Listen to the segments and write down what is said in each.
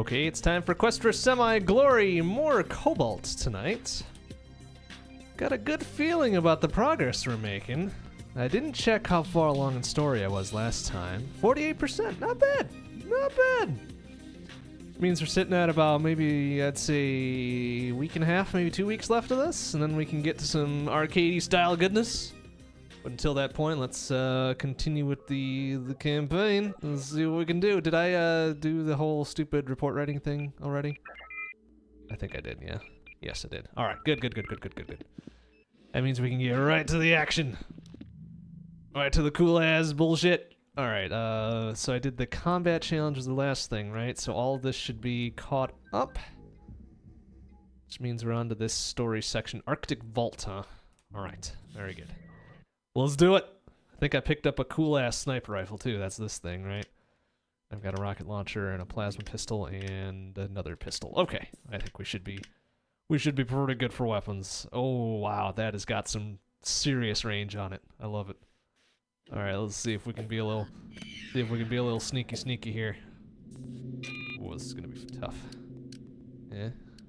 Okay, it's time for Quest for Semi-Glory. More Cobalt tonight. Got a good feeling about the progress we're making. I didn't check how far along in story I was last time. 48%, not bad, not bad. Means we're sitting at about maybe, I'd say, a week and a half, maybe 2 weeks left of this, and then we can get to some arcadey style goodness. But until that point, let's continue with the campaign. Let's see what we can do. Did I do the whole stupid report writing thing already? I think I did, yeah. Yes, I did. All right, good. That means we can get right to the action. Right to the cool-ass bullshit. All right, so I did the combat challenge was the last thing, right? So all of this should be caught up. Which means we're on to this story section. Arctic Vault, huh? All right, very good. Let's do it. I think I picked up a cool-ass sniper rifle, too. That's this thing, right? I've got a rocket launcher and a plasma pistol and another pistol. Okay, I think we should be pretty good for weapons. Oh, wow, that has got some serious range on it. I love it. All right, let's see if we can be a little sneaky here. Oh, this is gonna be tough. Yeah.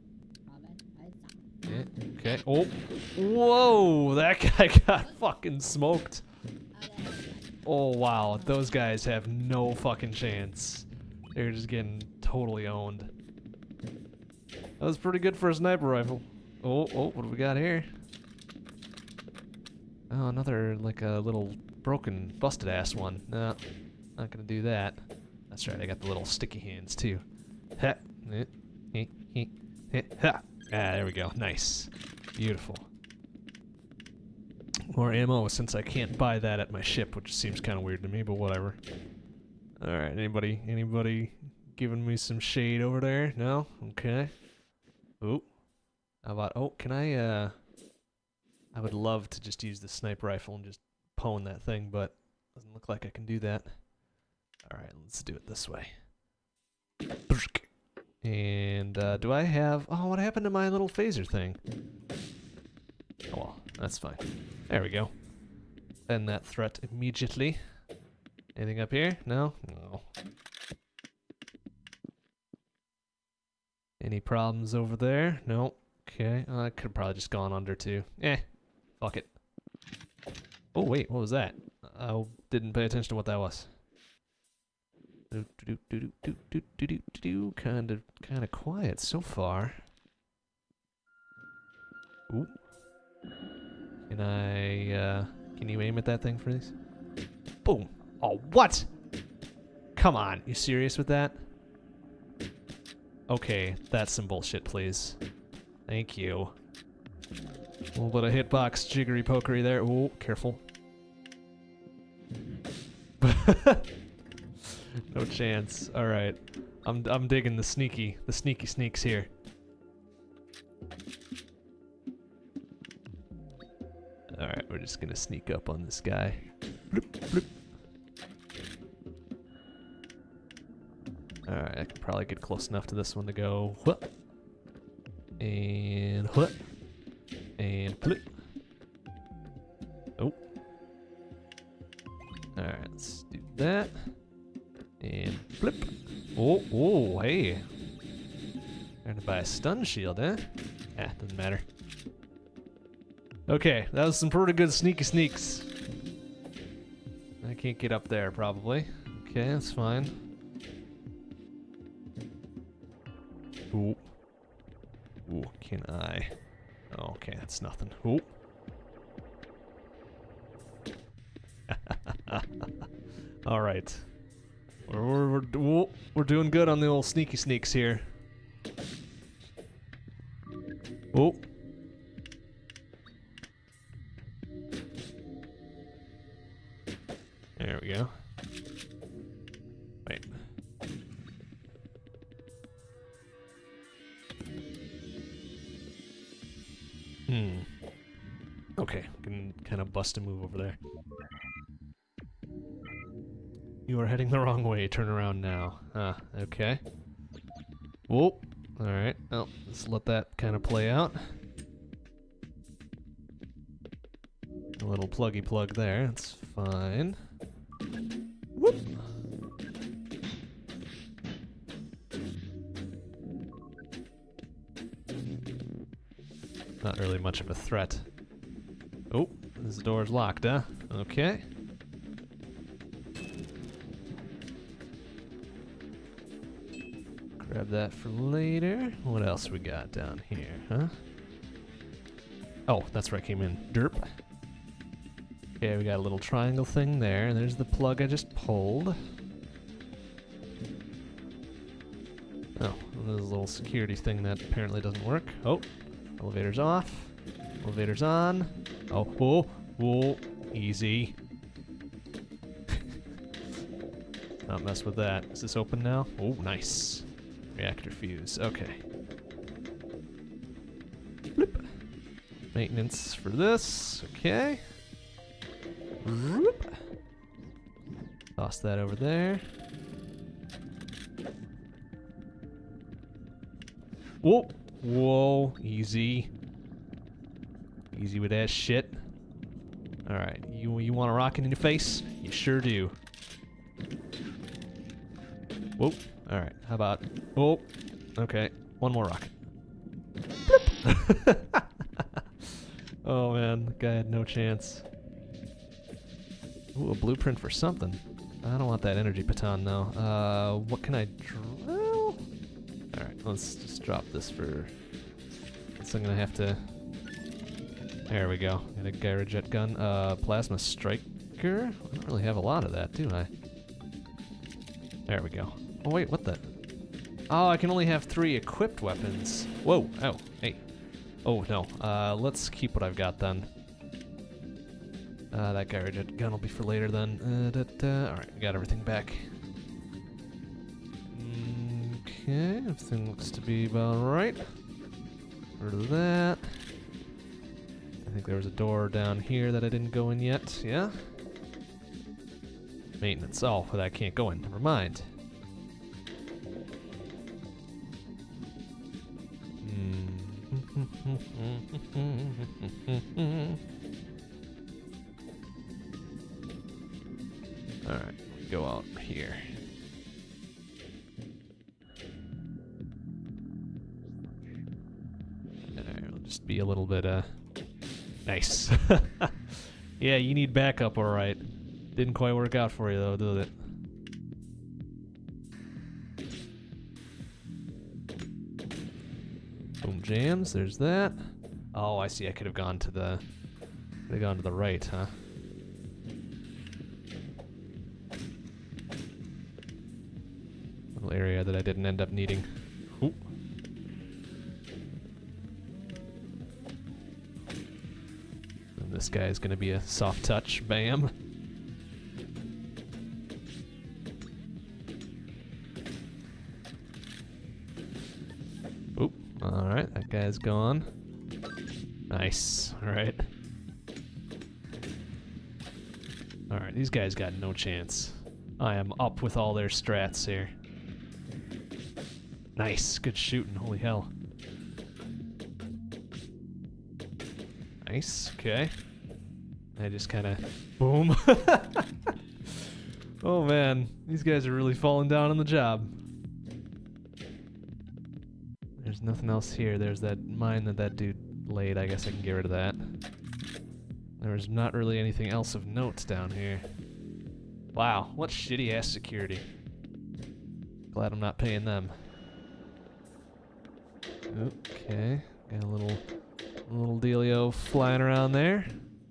Yeah, okay. Oh, whoa, that guy got fucking smoked. Oh, wow, those guys have no fucking chance. They're just getting totally owned. That was pretty good for a sniper rifle. Oh, what do we got here? Oh, another, like a little broken, busted-ass one. No, not gonna do that. That's right, I got the little sticky hands, too. Ha! Ha! Ah, there we go. Nice. Beautiful. More ammo, since I can't buy that at my ship, which seems kind of weird to me, but whatever. Alright, anybody giving me some shade over there? No? Okay. Oh. How about, oh, can I would love to just use the sniper rifle and just pwn that thing, but doesn't look like I can do that. Alright, let's do it this way. And, do I have... Oh, what happened to my little phaser thing? Oh, well, that's fine. There we go. End that threat immediately. Anything up here? No? No. Any problems over there? No. Okay, I could have probably just gone under, too. Fuck it. Oh, wait, what was that? I didn't pay attention to what that was. Kind of quiet so far. Ooh. Can you aim at that thing for this? Boom. Oh, what? Come on, you serious with that? Okay, that's some bullshit, please. Thank you. A little bit of hitbox jiggery pokery there. Ooh, careful. No chance. All right, I'm digging the sneaky sneaks here. All right, we're just gonna sneak up on this guy. Bloop, bloop. All right, I can probably get close enough to this one to go. Whoop. And whoop. And flip. Oh. All right, let's do that. And flip. Oh, hey. Trying to buy a stun shield, eh? Doesn't matter. Okay, that was some pretty good sneaky sneaks. I can't get up there, probably. Okay, that's fine. Ooh. Ooh, can I? Oh, okay, that's nothing. Ooh. All right. We're doing good on the old sneaky sneaks here. Oh. There we go. Wait. Okay, can kind of bust a move over there. You are heading the wrong way. Turn around now. Okay. Whoa. Alright, well, let's let that kind of play out. A little pluggy plug there, that's fine. Whoop. Not really much of a threat. Oh, this door's locked, huh? Okay. Grab that for later. What else we got down here, huh? Oh, that's where I came in. Derp. Okay, we got a little triangle thing there. There's the plug I just pulled. Oh, there's a little security thing that apparently doesn't work. Oh, elevator's off. Elevator's on. Oh, whoa, whoa, easy. Not mess with that. Is this open now? Oh, nice. Reactor fuse. Okay. Bloop. Maintenance for this. Okay. Whoop. Toss that over there. Whoa. Whoa. Easy. Easy with that shit. Alright. You want a rocket in your face? You sure do. Whoa. Alright. How about... Oh. Okay. One more rocket. Oh man. The guy had no chance. Ooh, a blueprint for something. I don't want that energy baton though. What can I drill? Alright, let's just drop this for... So I'm gonna have to... There we go. Got a gyro jet gun. Plasma striker? I don't really have a lot of that, do I? There we go. Oh wait, what the? Oh, I can only have 3 equipped weapons. Whoa, oh, hey. Oh no, let's keep what I've got then. That gyro jet gun will be for later then. Alright, we got everything back. Okay, everything looks to be about right. Rid of that. I think there was a door down here that I didn't go in yet, yeah? Maintenance. Oh, well, that can't go in. Never mind. Alright, go out here. It'll just be a little bit, nice. Yeah, you need backup, alright. Didn't quite work out for you, though, did it? Boom jams, there's that. Oh, I see, I could have gone to the... Could have gone to the right, huh? Little area that I didn't end up needing. Ooh. And this guy is gonna be a soft touch. Bam. Oop. Alright, that guy's gone. Nice. Alright. Alright, these guys got no chance. I am up with all their strats here. Nice, good shooting, holy hell. Nice, okay. I just kinda, boom. Oh man, these guys are really falling down on the job. There's nothing else here. There's that mine that dude laid. I guess I can get rid of that. There's not really anything else of note down here. Wow, what shitty ass security. Glad I'm not paying them. Okay, got a little dealio flying around there.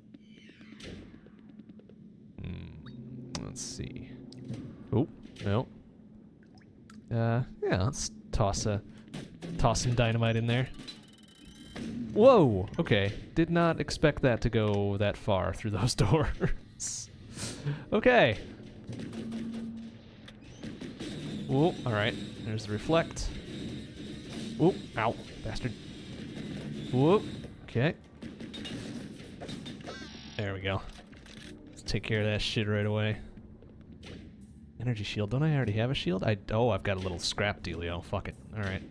Let's see. Oh, no. Yeah, let's toss some dynamite in there. Whoa! Okay, did not expect that to go that far through those doors. Okay. Whoa, alright. There's the reflect. Whoa, ow, bastard. Whoa, okay. There we go. Let's take care of that shit right away. Energy shield, don't I already have a shield? Oh, I've got a little scrap dealio. Fuck it, alright.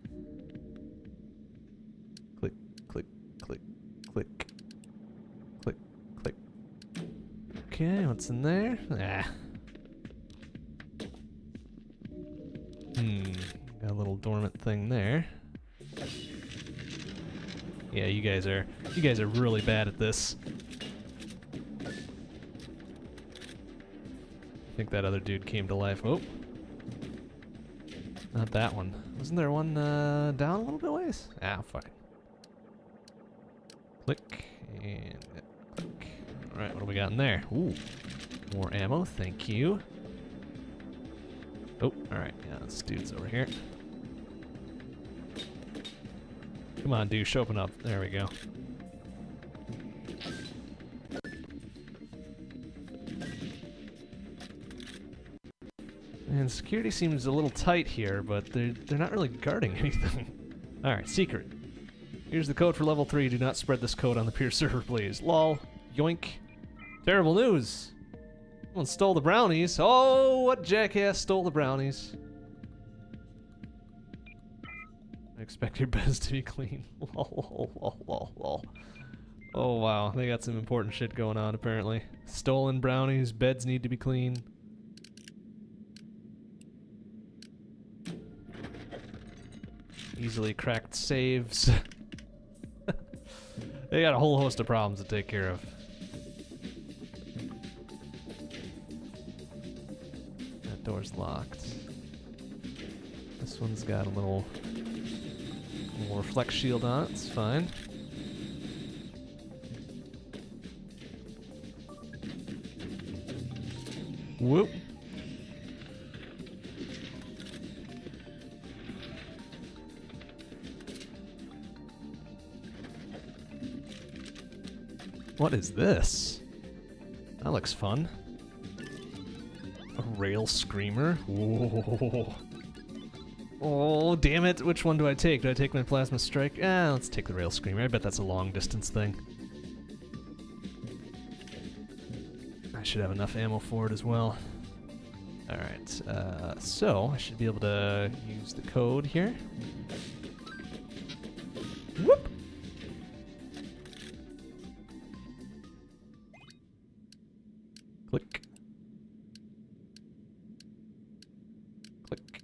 Click, click, click, click. Click, click. Okay, what's in there? Ah. Got a little dormant thing there. Yeah, you guys are really bad at this. I think that other dude came to life. Oh. Not that one. Wasn't there one down a little bit ways? Ah, fuck it. Click and click. Alright, what do we got in there? Ooh. More ammo, thank you. Oh, alright, yeah, this dude's over here. Come on, dude, open up. There we go. And security seems a little tight here, but they're not really guarding anything. Alright, secret. Here's the code for level 3. Do not spread this code on the peer server, please. Lol. Yoink. Terrible news. Someone stole the brownies. Oh, what jackass stole the brownies? I expect your beds to be clean. Lol, lol, lol, lol. Oh, wow. They got some important shit going on, apparently. Stolen brownies. Beds need to be clean. Easily cracked saves. They got a whole host of problems to take care of. That door's locked. This one's got a little reflect shield on it, it's fine. Whoop. What is this? That looks fun. A rail screamer? Whoa. Oh, damn it. Which one do I take? Do I take my plasma strike? Let's take the rail screamer. I bet that's a long distance thing. I should have enough ammo for it as well. Alright, so I should be able to use the code here. Whoop! Click. Click.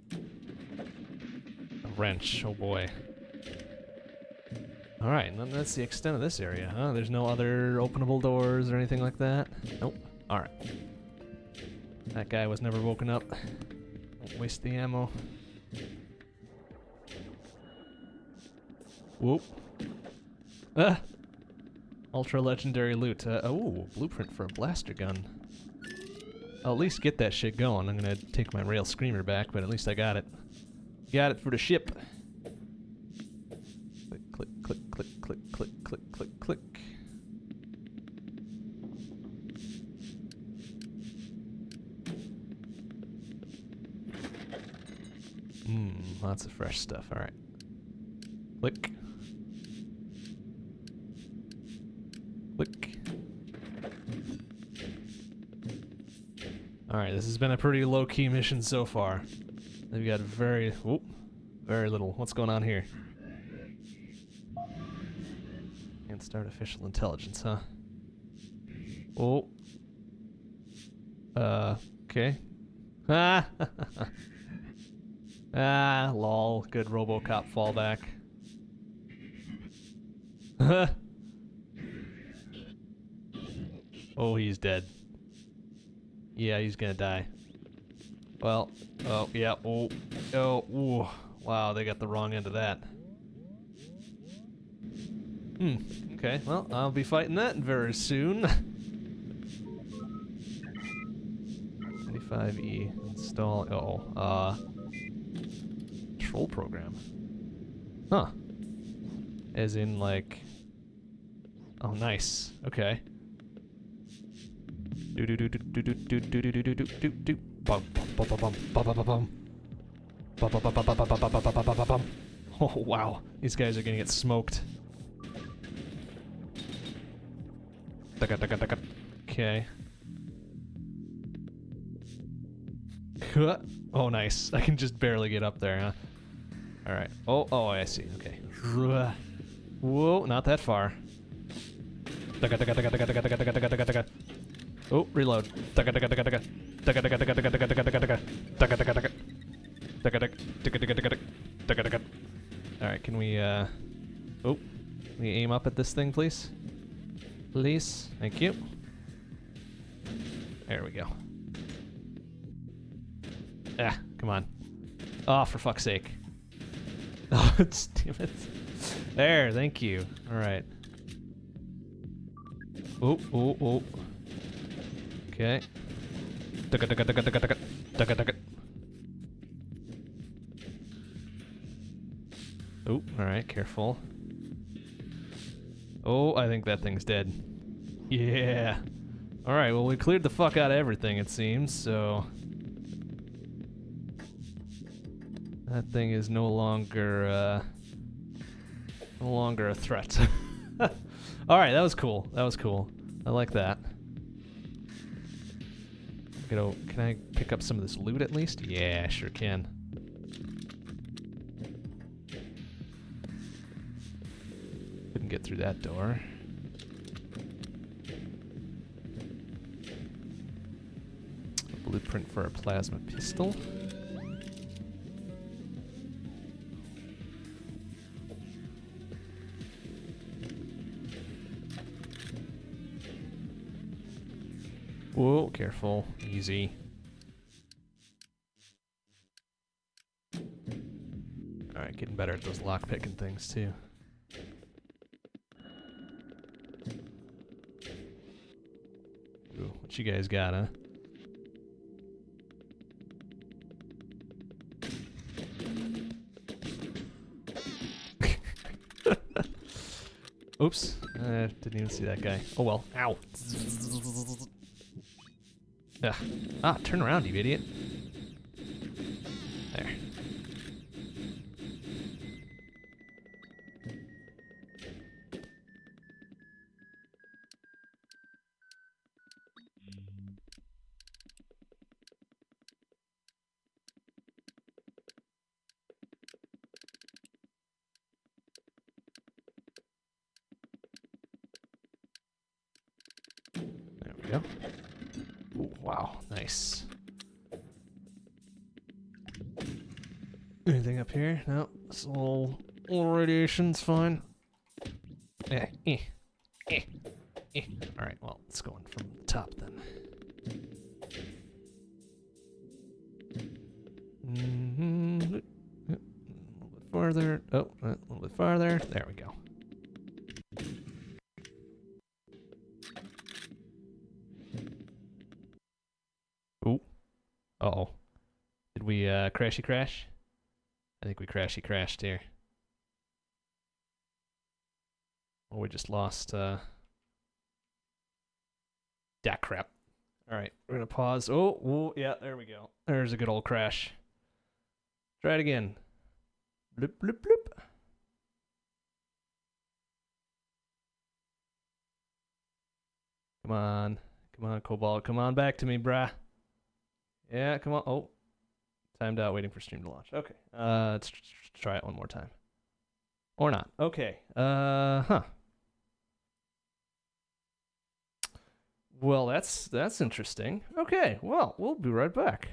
A wrench, oh boy. Alright, and then that's the extent of this area, huh? There's no other openable doors or anything like that? Nope. Alright. That guy was never woken up. Don't waste the ammo. Whoop. Ah! Ultra legendary loot. Oh, blueprint for a blaster gun. I'll at least get that shit going. I'm gonna take my rail screamer back, but at least I got it. Got it for the ship. Click, click, click, click, click, click, click, click, click. Lots of fresh stuff. Alright. Click. Click. Alright, this has been a pretty low-key mission so far. They've got very little. What's going on here? Against artificial intelligence, huh? Oh. Okay. Ah! Ah, lol. Good RoboCop fallback. Oh, he's dead. Yeah, he's gonna die. Well, oh, yeah, oh, ooh. Wow, they got the wrong end of that. Okay, well, I'll be fighting that very soon. 25E, install, control program. Huh. As in, like... Oh, nice. Okay. Oh, wow. These guys are gonna get smoked. Okay. Oh, nice. I can just barely get up there, huh? Alright. Oh, I see. Okay. Whoa, not that far. Oh, reload. Alright, can we, oh. Can we aim up at this thing, please? Please. Thank you. There we go. Ah, come on. Oh, for fuck's sake. Oh, damn it. There, thank you. Alright. Oh, oh, oh. Okay. Oh, alright, careful. Oh, I think that thing's dead. Yeah. Alright, well, we cleared the fuck out of everything, it seems, so... That thing is no longer a threat. Alright, that was cool. That was cool. I like that. Can I pick up some of this loot at least? Yeah, I sure can. Couldn't get through that door. A blueprint for a plasma pistol. Whoa, careful. Easy. Alright, getting better at those lockpicking things, too. Ooh, what you guys got, huh? Oops. Didn't even see that guy. Oh well. Ow. Ugh. Ah, turn around, you idiot. There. There we go. Ooh, wow, nice. Anything up here? No, this little radiation's fine. Yeah, Alright, well, let's go in from the top then. A little bit farther. Oh, a little bit farther. There we go. Ooh. Uh-oh. Did we crashy crash? I think we crashy crashed here. Oh, we just lost that crap. Alright, we're gonna pause. Oh, yeah, there we go. There's a good old crash. Try it again. Bloop, bloop, bloop. Come on. Come on, Cobalt. Come on back to me, brah. Yeah, come on. Oh. Timed out waiting for stream to launch. Okay. Let's try it one more time. Or not. Okay. Huh. Well, that's interesting. Okay. Well, we'll be right back.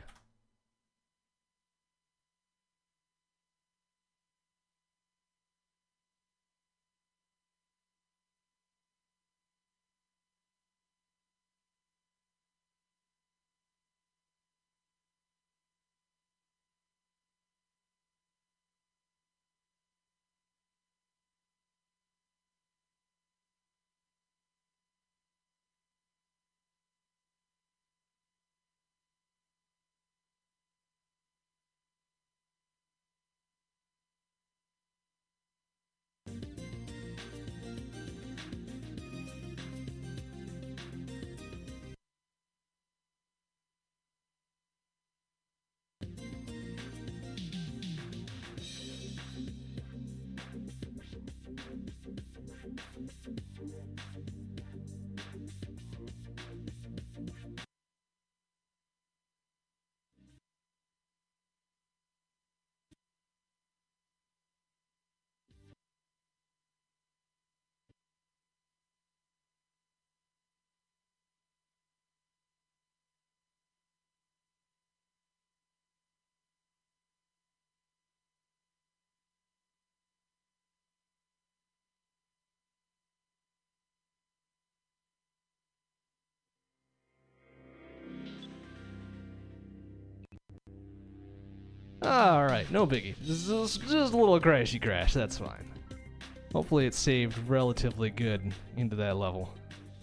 Alright, no biggie. Just a little crashy crash, that's fine. Hopefully it saved relatively good into that level.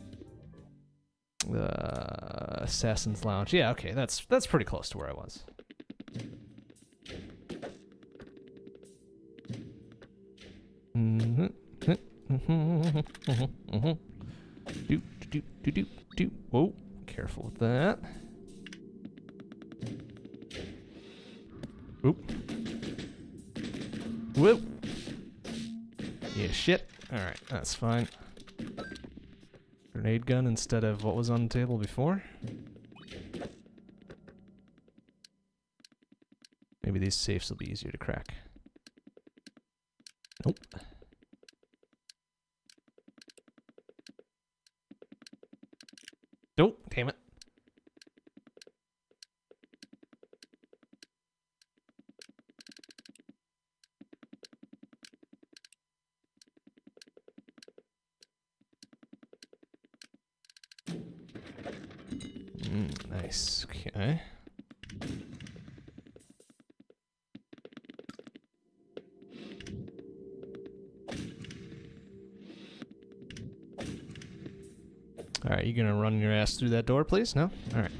Assassin's Lounge. Yeah, okay, that's pretty close to where I was. Do. Whoa, careful with that. Oop. Whoop. Yeah, shit. Alright, that's fine. Grenade gun instead of what was on the table before. Maybe these safes will be easier to crack. Nope. Nope, damn it. Nice, okay. Alright, you gonna run your ass through that door, please? No? Alright.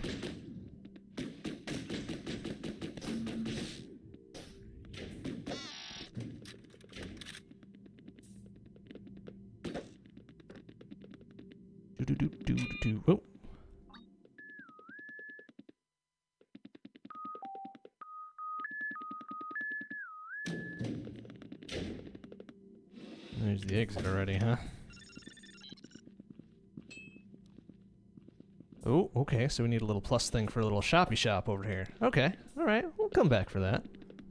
Do. Whoa. There's the exit already, huh? Oh, okay, so we need a little plus thing for a little shoppy shop over here. Okay, alright, we'll come back for that.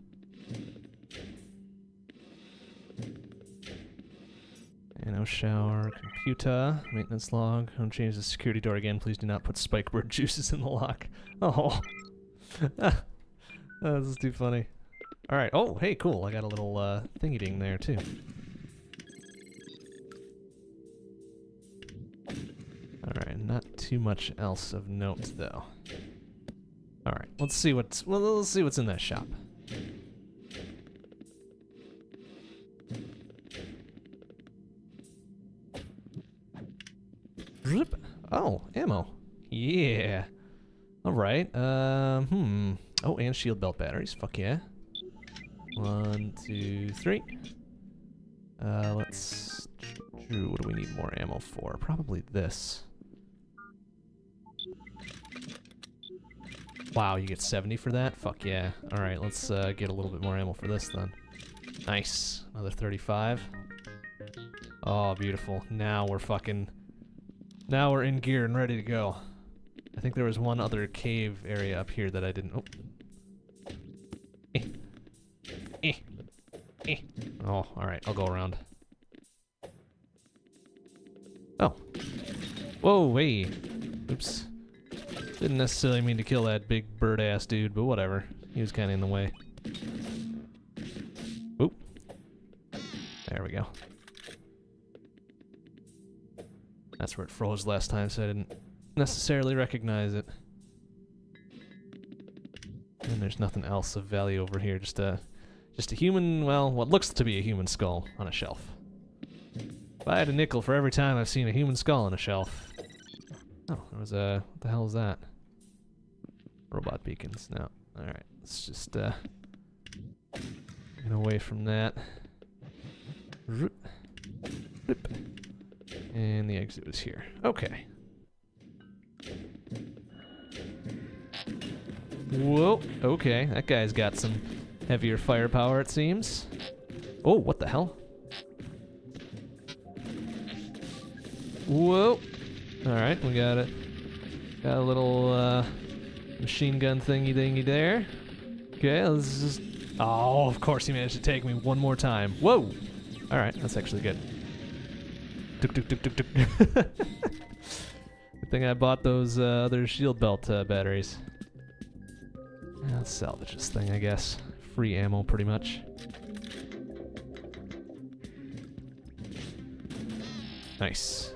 Nano shower, computer, maintenance log. Don't change the security door again. Please do not put spikebird juices in the lock. Oh. This is too funny. Alright, oh, hey, cool. I got a little thingy-ding there, too. Alright, not too much else of note, though. Alright, let's see what's in that shop. Oh, ammo. Yeah. Alright, oh, and shield belt batteries. Fuck yeah. 1, 2, 3. Let's... What do we need more ammo for? Probably this. Wow, you get 70 for that? Fuck yeah. Alright, let's get a little bit more ammo for this then. Nice. Another 35. Oh, beautiful. Now we're fucking... Now we're in gear and ready to go. I think there was one other cave area up here that I didn't... Oh, alright, I'll go around. Oh. Whoa, hey. Oops. Didn't necessarily mean to kill that big bird-ass dude, but whatever. He was kinda in the way. Oop. There we go. That's where it froze last time, so I didn't necessarily recognize it. And there's nothing else of value over here, just a human, well, what looks to be a human skull on a shelf. If I had a nickel for every time I've seen a human skull on a shelf. Oh, there was a, what the hell is that? Robot beacons, no. Alright, let's just, get away from that. And the exit was here. Okay. Whoa, okay, that guy's got some heavier firepower, it seems. Oh, what the hell? Whoa. Alright, we got it. Got a little machine gun thingy there. Okay, let's just... Oh, of course he managed to take me one more time. Whoa! Alright, that's actually good. Tuk tuk tuk tuk tuk. Good thing I bought those other shield belt batteries. Let's salvage this thing, I guess. Free ammo, pretty much. Nice.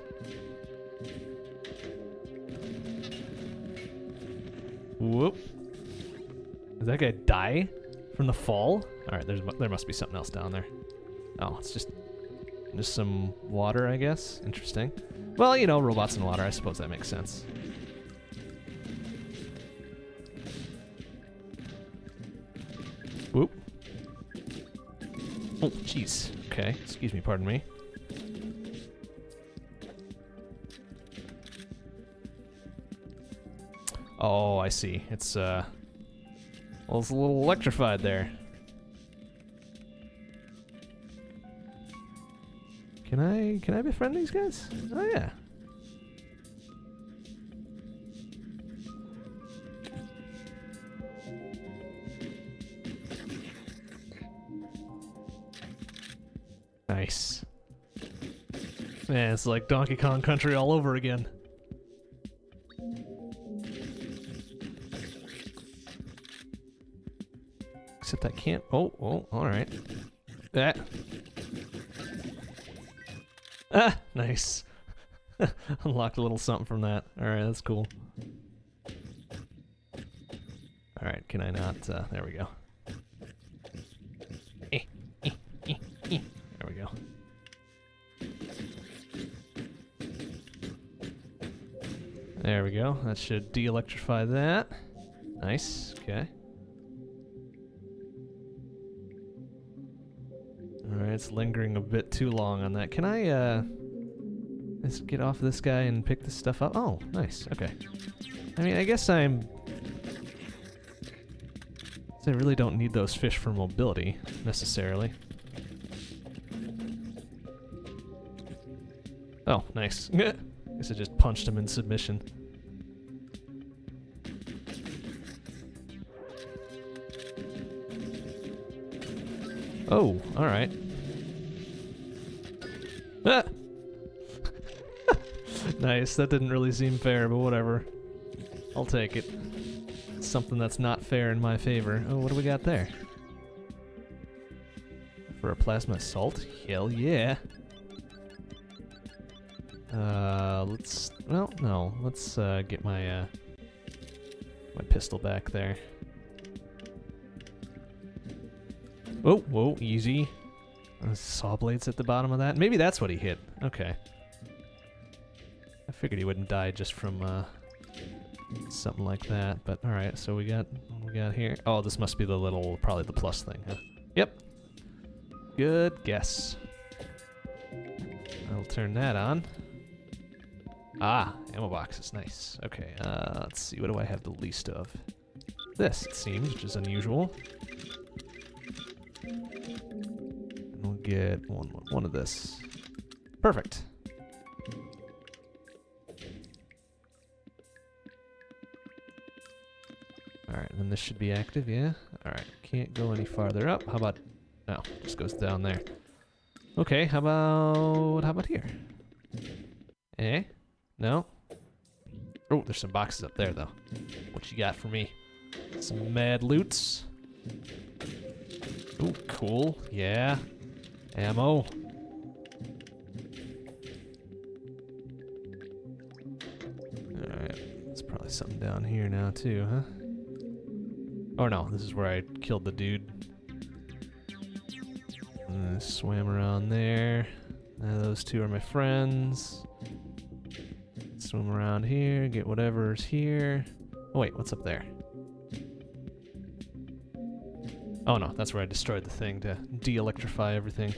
Whoop. Did that guy die? From the fall? Alright, there must be something else down there. Oh, it's just some water, I guess. Interesting. Well, you know, robots in water, I suppose that makes sense. Whoop. Oh, jeez. Okay, excuse me, pardon me. Oh, I see. It's, well, it's a little electrified there. Can I befriend these guys? Oh, yeah. Nice. Man, it's like Donkey Kong Country all over again. Except I can't. Oh, alright. That. Ah, nice. Unlocked a little something from that. Alright, that's cool. Alright, can I not? There we go. There we go. There we go. That should de-electrify that. Nice. Okay. Alright, it's lingering a bit too long on that. Can I, just get off this guy and pick this stuff up? Oh, nice. Okay. I mean, I guess I really don't need those fish for mobility, necessarily. Oh, nice. Guess I just punched him in submission. Oh, alright. Ah! Nice, that didn't really seem fair, but whatever. I'll take it. It's something that's not fair in my favor. Oh, what do we got there? For a plasma assault? Hell yeah. Let's get my, my pistol back there. Oh, whoa, easy. Saw blades at the bottom of that. Maybe that's what he hit. Okay. I figured he wouldn't die just from, something like that, but alright, so what we got here? Oh, this must be the little, probably the plus thing, huh? Yep. Good guess. I'll turn that on. Ah, ammo boxes, nice. Okay, let's see, what do I have the least of? This, it seems, which is unusual. And we'll get one of this. Perfect. Alright, then this should be active, yeah? Alright, can't go any farther up. How about... No, just goes down there. Okay, how about here? Eh? No? Oh, there's some boxes up there, though. What you got for me? Some mad loots. Ooh, cool. Yeah. Ammo. Alright, there's probably something down here now, too, huh? Oh no, this is where I killed the dude. Swam around there. Those two are my friends. Swim around here, get whatever's here. Oh wait, what's up there? Oh no, that's where I destroyed the thing to de-electrify everything.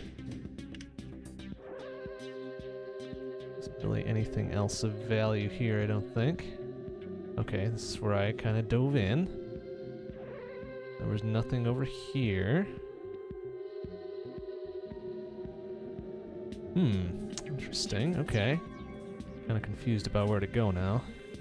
Isn't really anything else of value here, I don't think. Okay, this is where I kind of dove in. There was nothing over here. Interesting, okay. Kind of confused about where to go now.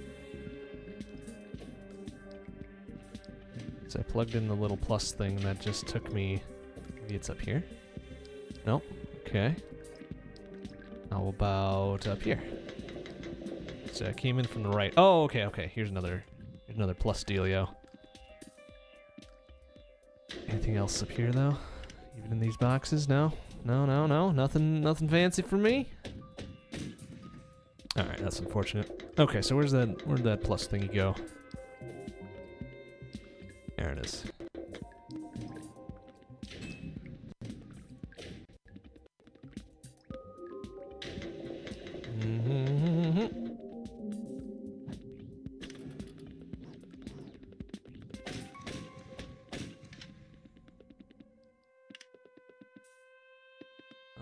So I plugged in the little plus thing and that just took me... Maybe it's up here? Nope, okay. How about up here? So I came in from the right. Oh, okay. Here's another plus dealio. Anything else up here though? Even in these boxes? No. Nothing fancy for me. All right, that's unfortunate. Okay, so where'd that plus thingy go? There it is.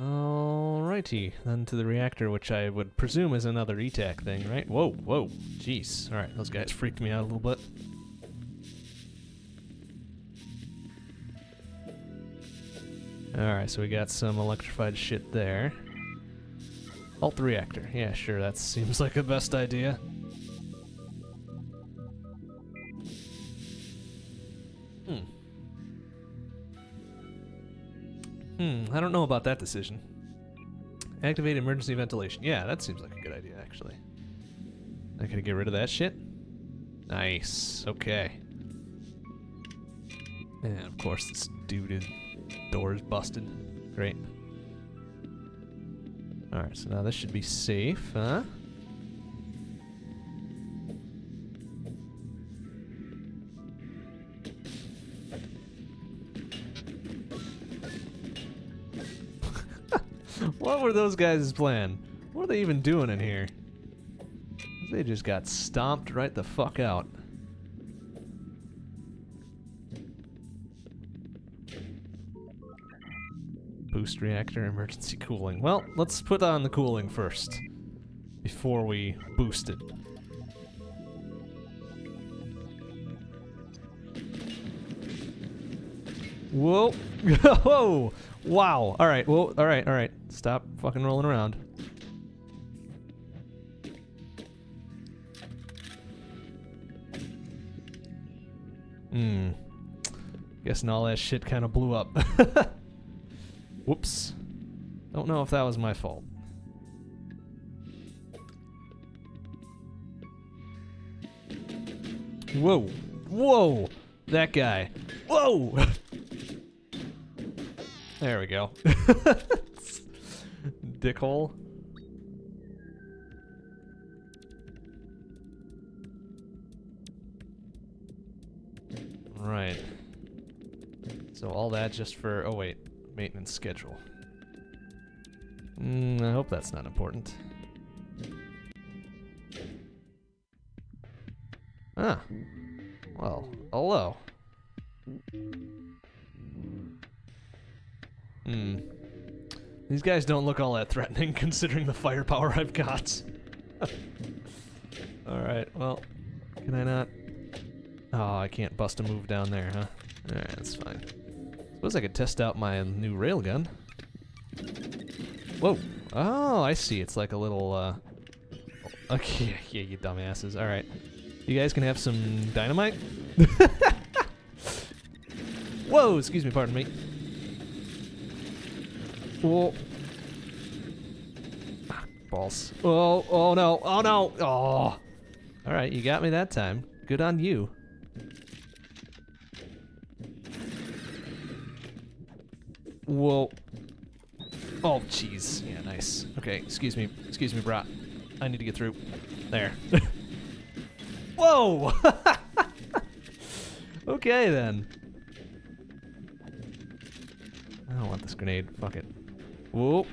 Alrighty, then to the reactor, which I would presume is another ETAC thing, right? Whoa, whoa, jeez. Alright, those guys freaked me out a little bit. Alright, so we got some electrified shit there. Halt the reactor. Yeah, sure, that seems like the best idea. I don't know about that decision. Activate emergency ventilation. Yeah, that seems like a good idea, actually. I gotta get rid of that shit? Nice. Okay. And of course, this dude door is busted. Great. Alright, so now this should be safe, huh? What were those guys' plan? What are they even doing in here? They just got stomped right the fuck out. Boost reactor, emergency cooling. Well, let's put on the cooling first before we boost it. Whoa! Whoa! Wow! Alright, well, alright. Stop fucking rolling around. Guessing all that shit kind of blew up. Whoops. Don't know if that was my fault. Whoa! Whoa! That guy. Whoa! There we go. Dickhole. Right. So all that just for, oh wait, maintenance schedule. I hope that's not important. Ah. Well, hello. These guys don't look all that threatening considering the firepower I've got. Alright, well, can I not? Oh, I can't bust a move down there, huh? Alright, that's fine. Suppose I could test out my new railgun. Whoa! Oh, I see. It's like a little, Okay, yeah, you dumbasses. Alright. You guys can have some dynamite? Whoa! Excuse me, pardon me. Whoa. Ah, balls. Oh, oh no. Oh no. Oh. Alright, you got me that time. Good on you. Whoa. Oh, jeez. Yeah, nice. Okay, excuse me, brah. I need to get through. There. Whoa! Okay, then. I don't want this grenade. Fuck it. Whoa.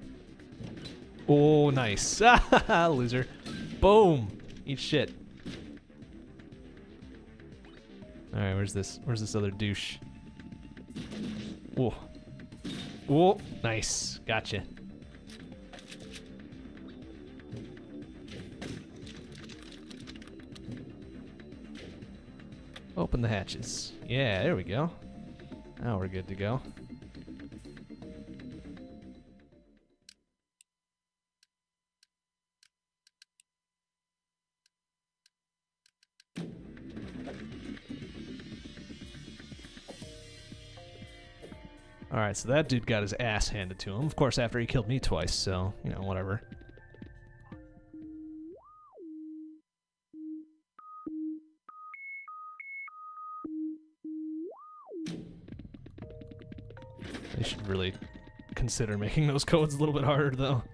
Oh, nice. Loser. Boom. Eat shit. Alright, where's this other douche? Whoa. Whoa. Nice. Gotcha. Open the hatches. Yeah, there we go. Now we're good to go. Alright, so that dude got his ass handed to him. Of course, after he killed me twice, so, you know, whatever. They should really consider making those codes a little bit harder, though.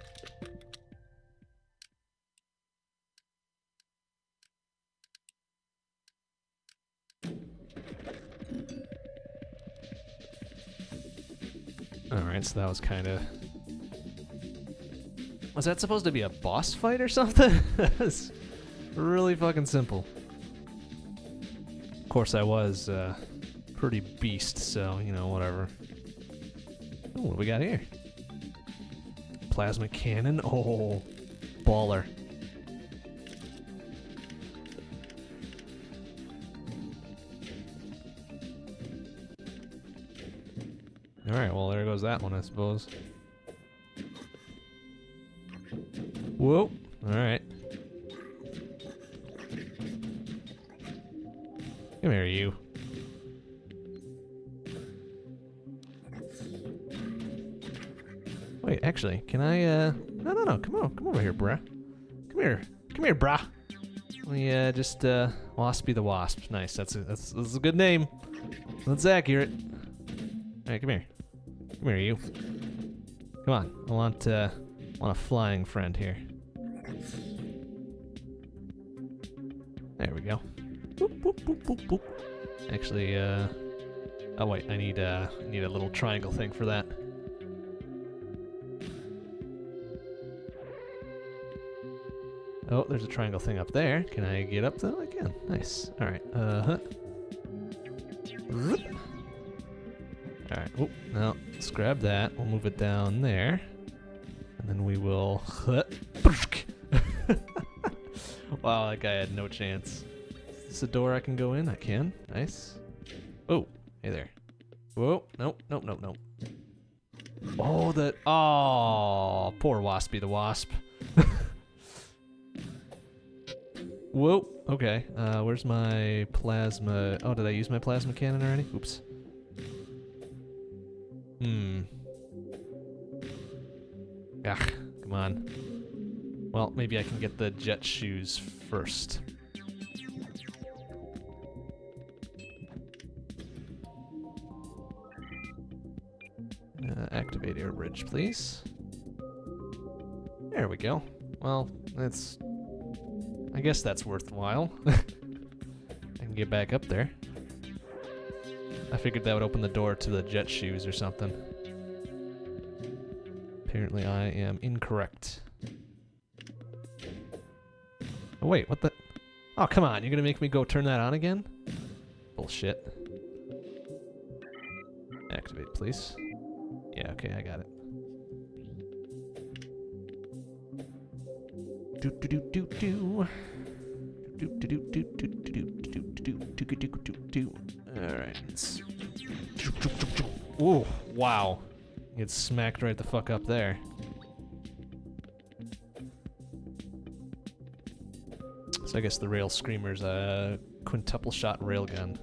Alright, so that was kind of... Was that supposed to be a boss fight or something? That's really fucking simple. Of course, I was pretty beast, so, you know, whatever. Ooh, what do we got here? plasma cannon. Oh, baller. Alright, well, there goes that one, I suppose. Whoa, alright. Come here, you. Wait, actually, can I, No, come over here, bruh. Come here, brah. Let me, just, Waspy the Wasp. Nice, that's a good name. That's accurate. Alright, come here. Come here, you. Come on, I want a flying friend here. There we go. Boop, boop, boop, boop, boop. Actually, oh wait, I need a little triangle thing for that. Oh, there's a triangle thing up there. Can I get up though? I can. Nice. Alright, Alright, oh, no, let's grab that. We'll move it down there. And then we will... Wow, that guy had no chance. Is this a door I can go in? I can. Nice. Oh, hey there. Whoa, nope. Oh, oh, poor Waspy the Wasp. Whoa, okay. Where's my plasma... Oh, did I use my plasma cannon already? Oops. Ah, come on. Well, maybe I can get the jet shoes first. Activate air bridge, please. There we go. Well, that's... I guess that's worthwhile. I can get back up there. I figured that would open the door to the jet shoes or something. Apparently I am incorrect. Oh wait, what the? Oh come on, you're gonna make me go turn that on again? Bullshit. Activate, please. Yeah, okay, I got it. Do do do do do. Do do do do do do do do do do do. Alright. Oh, wow. Get smacked right the fuck up there. So I guess the rail screamer's a quintuple shot railgun.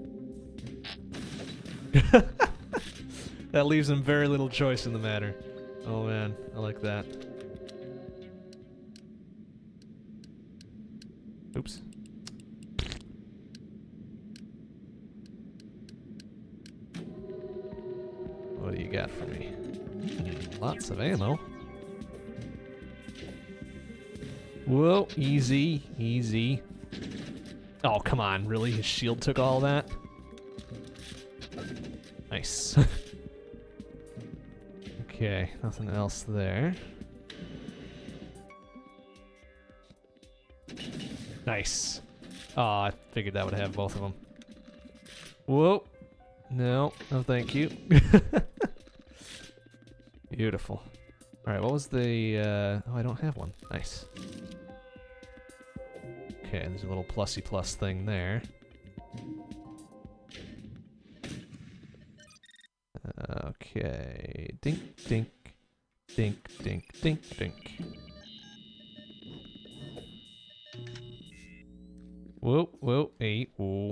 That leaves him very little choice in the matter. Oh man, I like that. Oops. What do you got for me? Lots of ammo. Whoa, easy, easy. Oh, come on, really? His shield took all that? Nice. Okay, nothing else there. Nice. Oh, I figured that would have both of them. Whoa. No, no thank you. Beautiful. Alright, what was the, oh, I don't have one. Nice. Okay, there's a little plussy plus thing there. Okay. Dink, dink, dink, dink, dink, dink. Whoa, whoa, hey, whoa.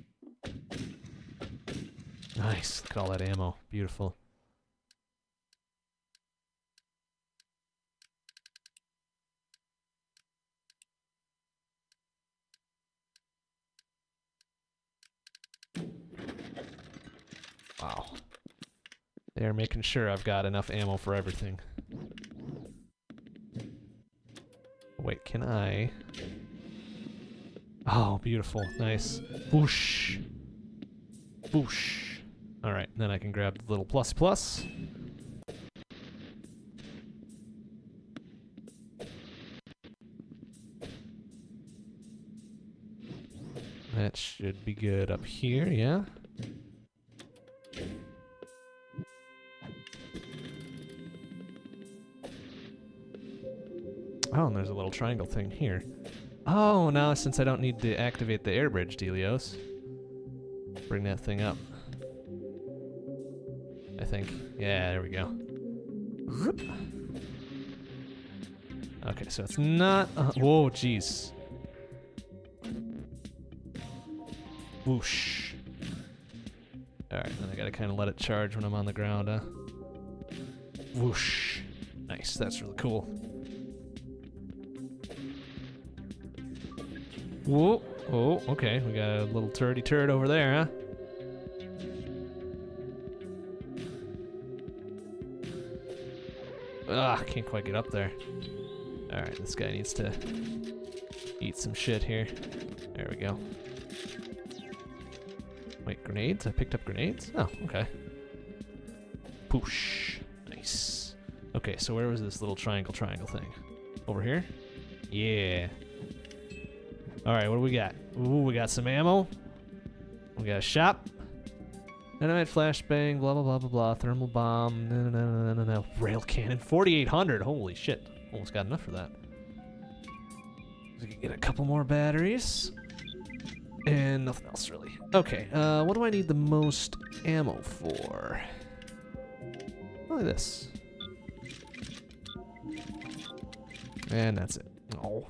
Nice, look at all that ammo. Beautiful. Wow. They're making sure I've got enough ammo for everything. Wait, can I... Oh, beautiful. Nice. Whoosh. Whoosh. Alright, then I can grab the little plus plus. That should be good up here, yeah? Oh, and there's a little triangle thing here. Oh, now since I don't need to activate the air bridge, Delios. Bring that thing up. I think. Yeah, there we go. Okay, so it's not... whoa, jeez. Whoosh. Alright, then I gotta kind of let it charge when I'm on the ground, huh? Whoosh. Nice, that's really cool. Whoa. Oh, okay, we got a little turdy turd over there, huh? Ah, can't quite get up there. Alright, this guy needs to eat some shit here. There we go. Wait, grenades? I picked up grenades? Oh, okay. Poosh. Nice. Okay, so where was this little triangle thing? Over here? Yeah. Alright, what do we got? Ooh, we got some ammo. We got a shop. Dynamite, flashbang, blah blah blah blah blah, thermal bomb, no. Rail cannon, 4,800, holy shit. Almost got enough for that. We can get a couple more batteries. And nothing else really. Okay, what do I need the most ammo for? Probably this. And that's it. Oh.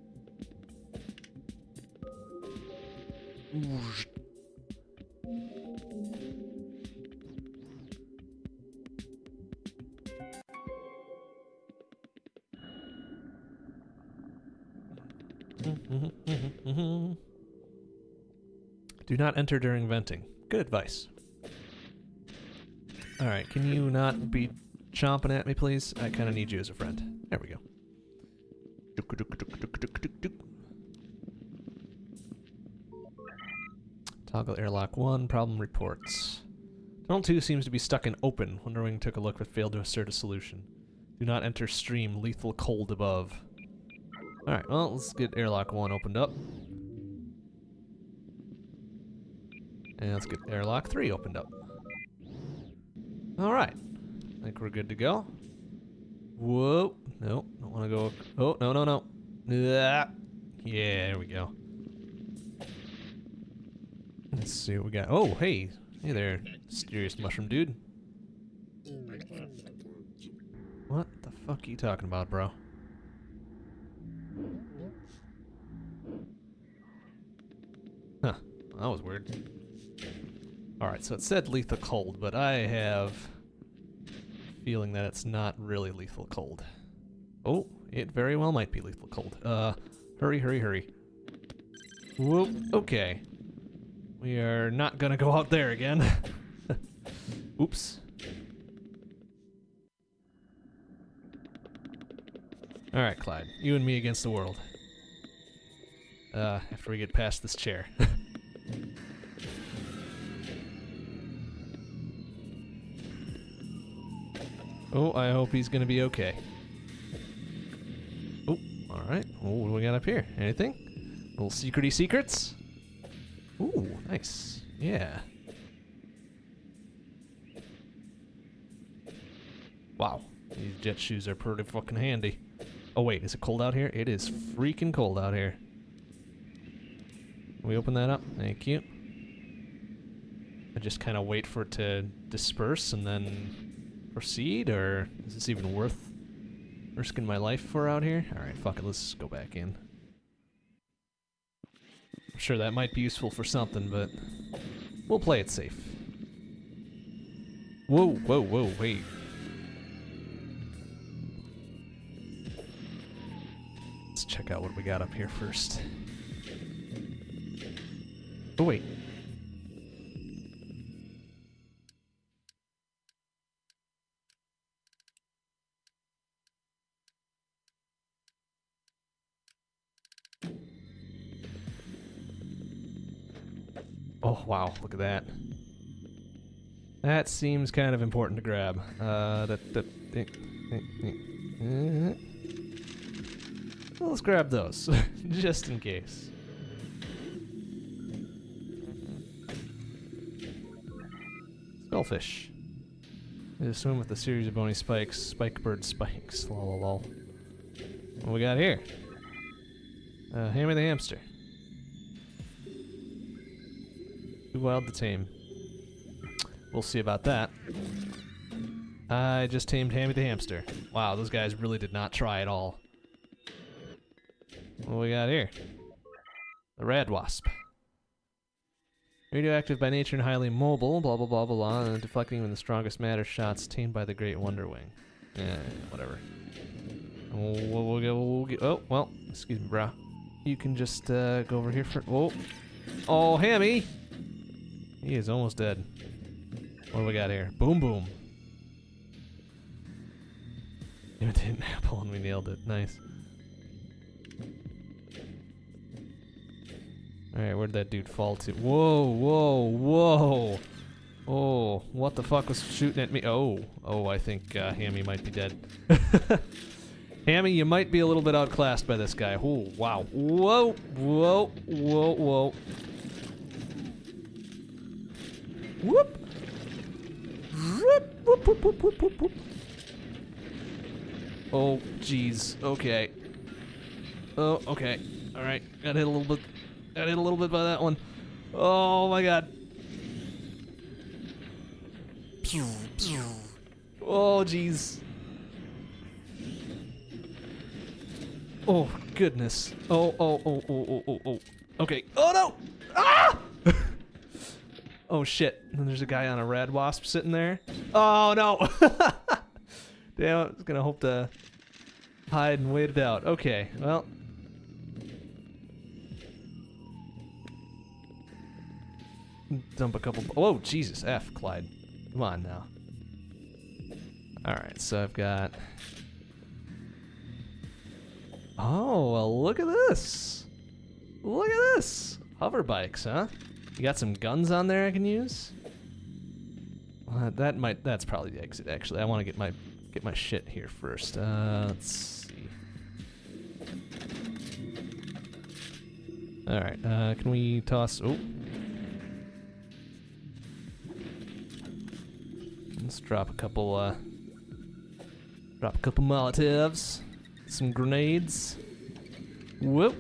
Do not enter during venting. Good advice. Alright, can you not be chomping at me, please? I kind of need you as a friend. There we go. Toggle airlock 1, problem reports. Tunnel 2 seems to be stuck in open. Wondering took a look but failed to assert a solution. Do not enter stream, lethal cold above. Alright, well, let's get airlock 1 opened up. And let's get airlock 3 opened up. Alright. I think we're good to go. Whoa. Nope, don't want to go. Oh, no. Yeah, there we go. Let's see what we got. Oh, hey. Hey there, mysterious mushroom dude. What the fuck are you talking about, bro? Huh. That was weird. Alright, so it said lethal cold, but I have a feeling that it's not really lethal cold. Oh, it very well might be lethal cold. Hurry. Whoop, okay. We are not gonna go out there again. Oops. Alright, Clyde. You and me against the world. After we get past this chair. Oh, I hope he's gonna be okay. Oh, alright. Oh, what do we got up here? Anything? Little secrety secrets? Ooh, nice. Yeah. Wow. These jet shoes are pretty fucking handy. Oh wait, is it cold out here? It is freaking cold out here. Can we open that up? Thank you. I just kind of wait for it to disperse and then proceed, or is this even worth risking my life for out here? Alright, fuck it, let's go back in. I'm sure that might be useful for something, but we'll play it safe. Whoa, wait. Let's check out what we got up here first. Oh, wait. Oh, wow, look at that. That seems kind of important to grab. Well, let's grab those, just in case. Skullfish. They swim with a series of bony spikes. Spike bird spikes. Lol. What we got here? Hammy the hamster. Too wild to tame. We'll see about that. I just tamed Hammy the hamster. Wow, those guys really did not try at all. What we got here? The rad wasp. Radioactive by nature and highly mobile, blah blah blah blah blah, and deflecting even the strongest matter shots tamed by the great Wonderwing. Whatever. Oh, well, excuse me, bro. You can just go over here for. Whoa. Oh, Hammy! He is almost dead. What do we got here? Boom boom. Imitated an apple and we nailed it. Nice. Alright, where'd that dude fall to? Whoa, whoa, whoa! Oh, what the fuck was shooting at me? Oh, I think Hammy might be dead. Hammy, you might be a little bit outclassed by this guy. Oh, wow. Whoa, whoa, whoa, whoa. Whoop! Whoop, whoop, whoop, whoop, whoop, whoop, whoop. Oh, jeez. Okay. Oh, okay. Alright, got hit a little bit. Got hit a little bit by that one. Oh my god. Oh, jeez. Oh, goodness. Oh. Okay. Oh, no! Ah! Oh, shit. And there's a guy on a rad wasp sitting there. Oh, no! Damn, I was gonna hope to hide and wait it out. Okay, well. Dump a couple. Whoa, Jesus, F, Clyde. Come on now. Alright, so I've got. Oh, well, look at this. Look at this. Hover bikes, huh? You got some guns on there I can use? Well, that's probably the exit, actually. I want to get my shit here first. Let's see. Alright, can we toss. Oh. Let's drop a couple Molotovs, some grenades. Whoop.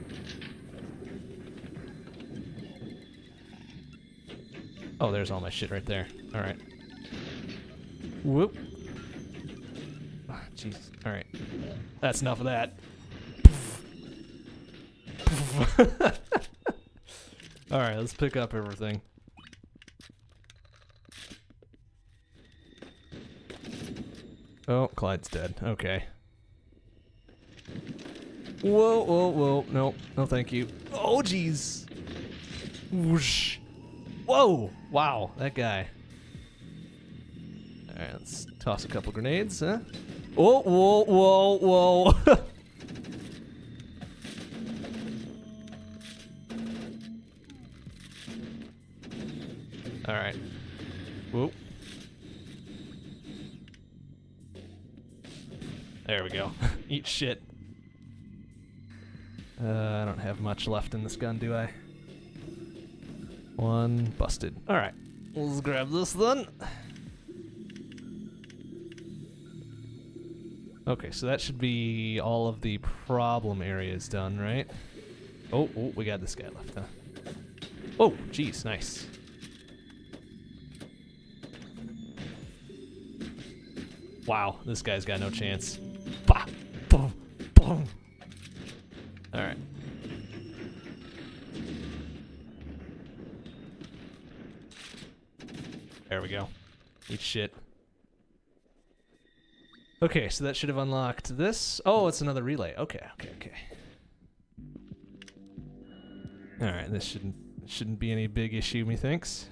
Oh, there's all my shit right there. All right. Whoop. Ah, jeez. All right. That's enough of that. All right, let's pick up everything. Oh, Clyde's dead. Okay. Whoa, whoa, whoa. No, no thank you. Oh, jeez. Whoosh. Whoa. Wow, that guy. Alright, let's toss a couple grenades, huh? Oh, whoa, whoa, whoa. Alright. Whoop. There we go. Eat shit. I don't have much left in this gun, do I? One busted. Alright. Let's grab this then. Okay, so that should be all of the problem areas done, right? Oh, we got this guy left, huh? Oh, jeez, nice. Wow, this guy's got no chance. Bah, boom, boom. All right. There we go. Eat shit. Okay, so that should have unlocked this. Oh, it's another relay. Okay. All right, this shouldn't be any big issue, methinks.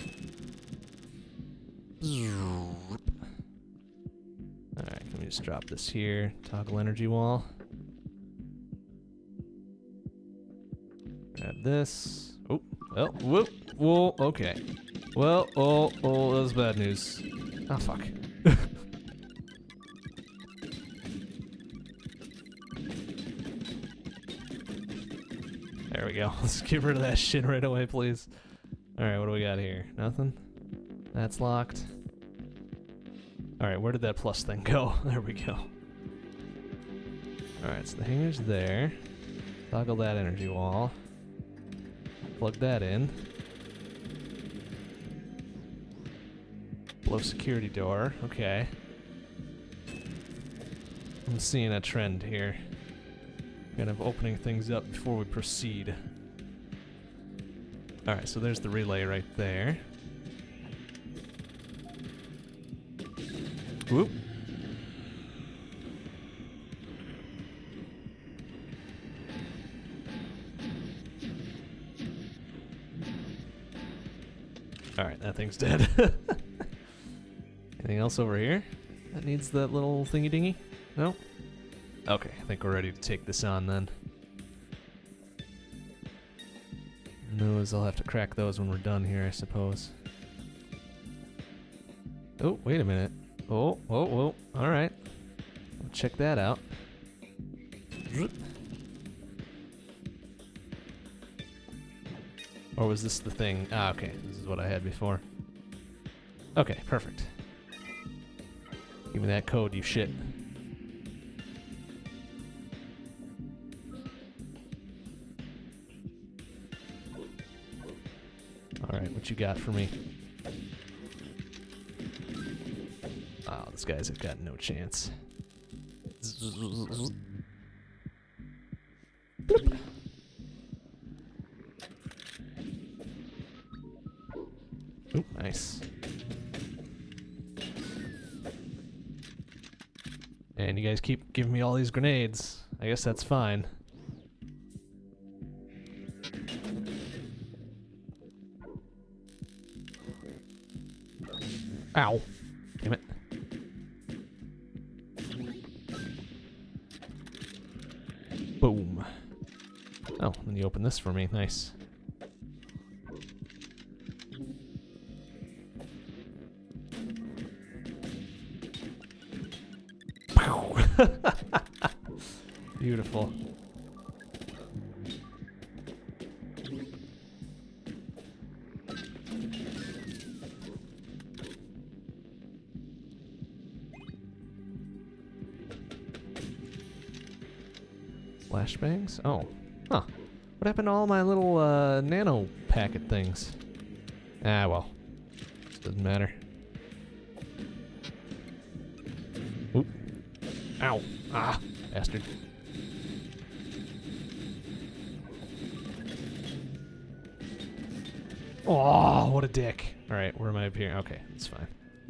Alright, let me just drop this here. Toggle energy wall. Grab this. Oh, well, whoop, whoa, okay. Well, oh, that was bad news. Oh, fuck. There we go. Let's get rid of that shit right away, please. Alright, what do we got here? Nothing? That's locked. Alright, where did that plus thing go? There we go. Alright, so the hanger's there. Toggle that energy wall. Plug that in. Blow security door. Okay. I'm seeing a trend here. Kind of opening things up before we proceed. Alright, so there's the relay right there. Whoop. Alright, that thing's dead. Anything else over here that needs that little thingy dingy? No? Okay, I think we're ready to take this on then. Those, I'll have to crack those when we're done here, I suppose. Oh, wait a minute. Oh, whoa, whoa. Alright. Check that out. Or was this the thing? Ah, okay. This is what I had before. Okay, perfect. Give me that code, you shit. Alright, what you got for me? Oh, these guys have got no chance. Bloop. Ooh, nice. And you guys keep giving me all these grenades. I guess that's fine. Ow. Damn it. Boom. Oh, then you open this for me. Nice. Beautiful. Flashbangs? Oh. Huh. What happened to all my little nano packet things? Ah, well. Doesn't matter. Oop. Ow. Ah, bastard. Oh, what a dick. Alright, where am I up here? Okay, that's fine.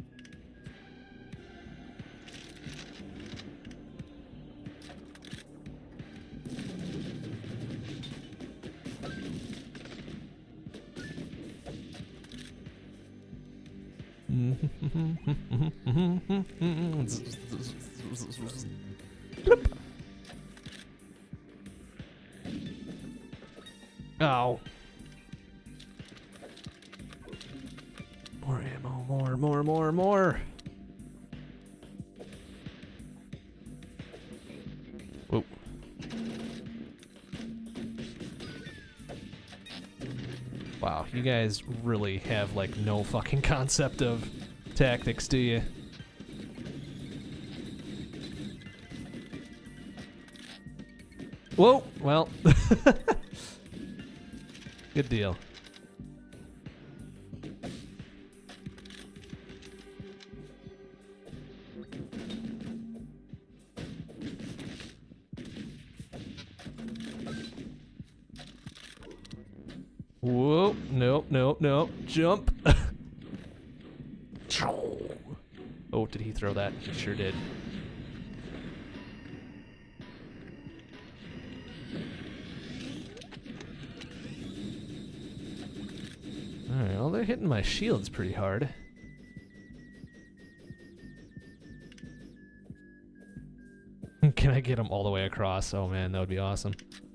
Oh. More ammo, more. Whoa. Wow, you guys really have like no fucking concept of tactics, do you? Whoa, well. Good deal. Whoa, nope, jump. Oh, did he throw that? He sure did. Alright, well, they're hitting my shields pretty hard. Can I get them all the way across? Oh man, that would be awesome.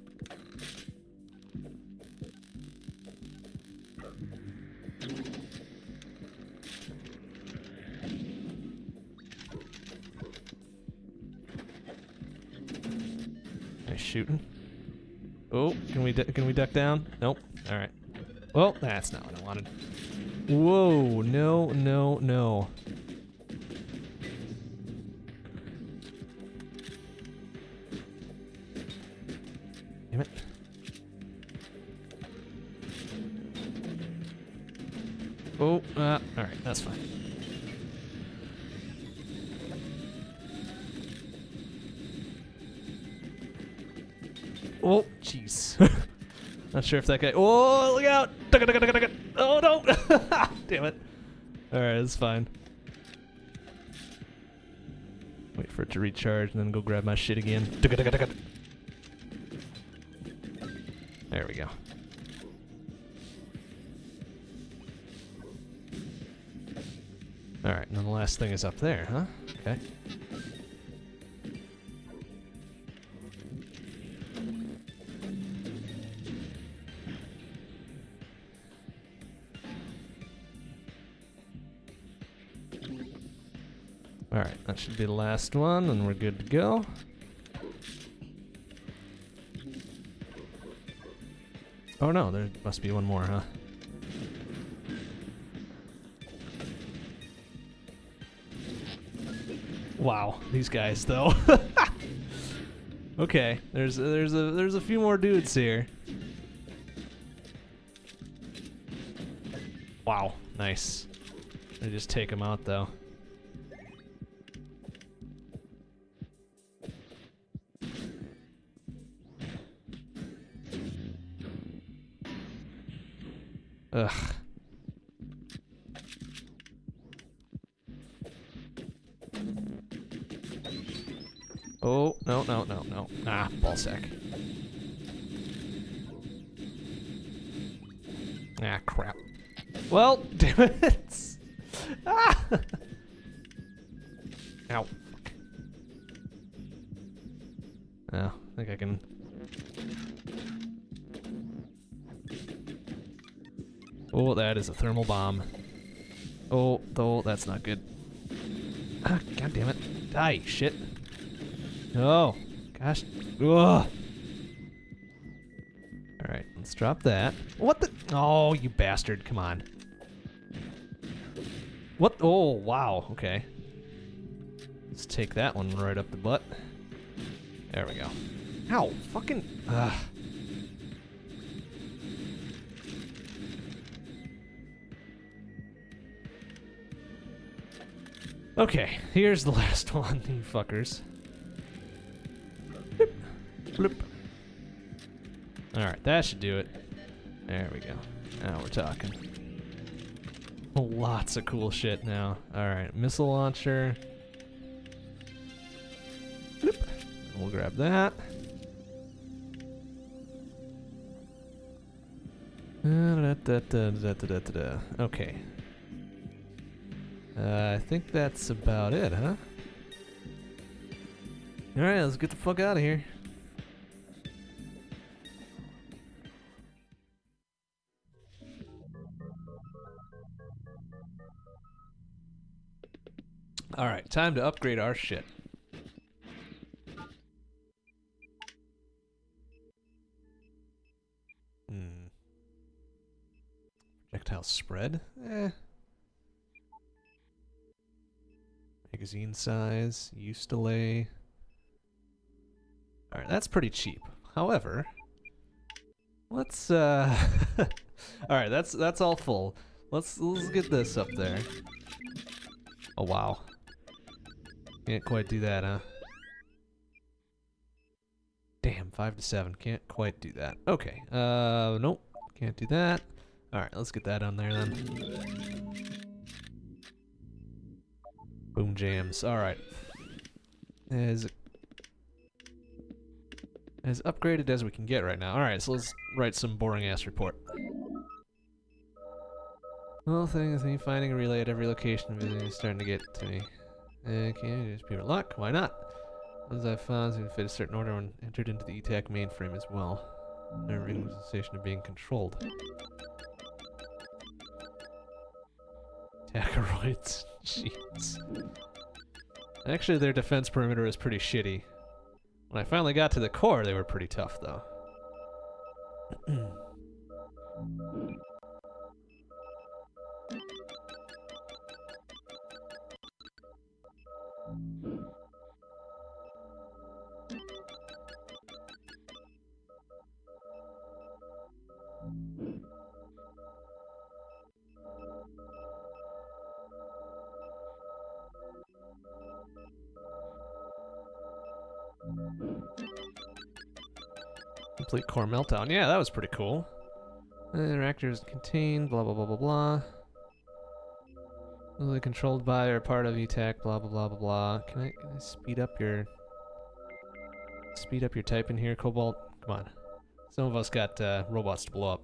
Nice shooting. Oh, can we duck down? Nope. All right. Well, that's not what I wanted. Whoa! No. Damn it. Oh, alright, that's fine. Oh, jeez. Not sure if that guy. Oh, look out! Oh no! Damn it! All right, it's fine. Wait for it to recharge and then go grab my shit again. There we go. All right, and then the last thing is up there, huh? Okay. Alright, that should be the last one, and we're good to go. Oh no, there must be one more, huh? Wow, these guys though. Okay, there's a few more dudes here. Wow, nice. They just take them out though. Ugh. Oh, no, no, no, no. Ah, ballsack. Ah, crap. Well, damn it. Ah! Ow. Fuck. Oh, I think I can... Oh, that is a thermal bomb. Oh, that's not good. Ah, God damn it. Die, shit. Oh, gosh. Ugh. Alright, let's drop that. What the? Oh, you bastard. Come on. What? Oh, wow. Okay. Let's take that one right up the butt. There we go. Ow, fucking... Ugh. Okay, here's the last one, you fuckers. Bloop. Bloop. Alright, that should do it. There we go. Now we're talking. Lots of cool shit now. Alright, missile launcher. Bloop. We'll grab that. Okay. I think that's about it, huh? Alright, let's get the fuck out of here. Alright, time to upgrade our shit. Projectile spread? Eh. Magazine size, use delay. Alright, that's pretty cheap. However, let's alright, that's all full. Let's get this up there. Oh wow. Can't quite do that, huh? Damn, 5 to 7. Can't quite do that. Okay. Nope. Can't do that. Alright, let's get that on there then. Boom jams. Alright. As upgraded as we can get right now. Alright, so let's write some boring ass report. Well, thing is me finding a relay at every location is starting to get to me. Okay, just pure luck. Why not? Ones I've found seem to fit a certain order when entered into the ETAC mainframe as well. Everything was a sensation of being controlled. Attackroids. Jeez. Actually, their defense perimeter is pretty shitty. When I finally got to the core, they were pretty tough, though. Complete core meltdown. Yeah, that was pretty cool. Reactors contained, blah, blah, blah, blah, blah. Really controlled by or part of ETAC, blah, blah, blah, blah, blah. Can I speed up your typing here, Cobalt? Come on. Some of us got robots to blow up.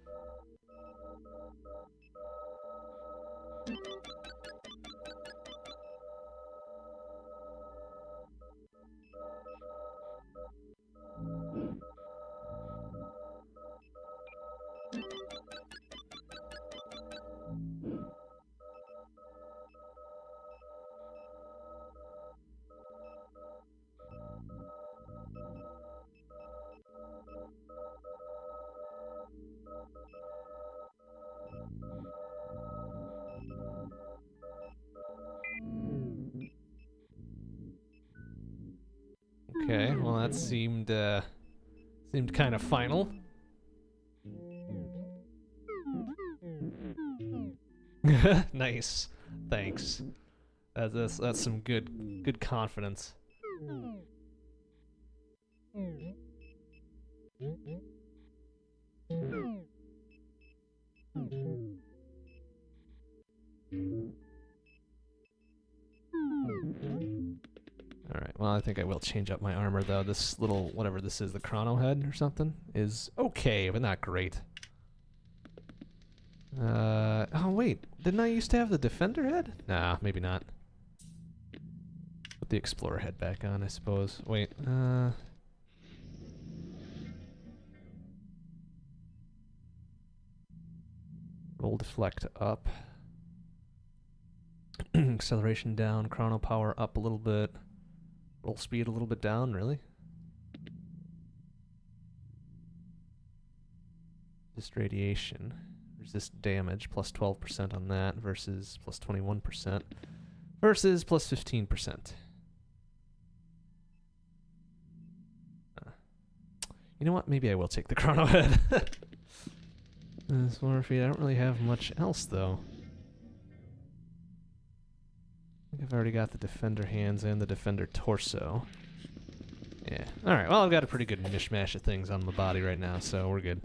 Okay, well that seemed kind of final. Nice, thanks. That's some good confidence. Alright, well I think I will change up my armor though. This little, whatever this is, the chrono head or something, is okay, but not great. Oh wait, didn't I used to have the defender head? Nah, maybe not. Put the explorer head back on, I suppose. Wait, roll deflect up. Acceleration down, chrono power up a little bit. Roll speed a little bit down, really? Resist radiation. Resist damage, plus 12% on that, versus plus 21%. Versus plus 15%. You know what? Maybe I will take the chrono head. I don't really have much else, though. I think I've already got the defender hands and the defender torso. Yeah. Alright, well I've got a pretty good mishmash of things on my body right now, so we're good.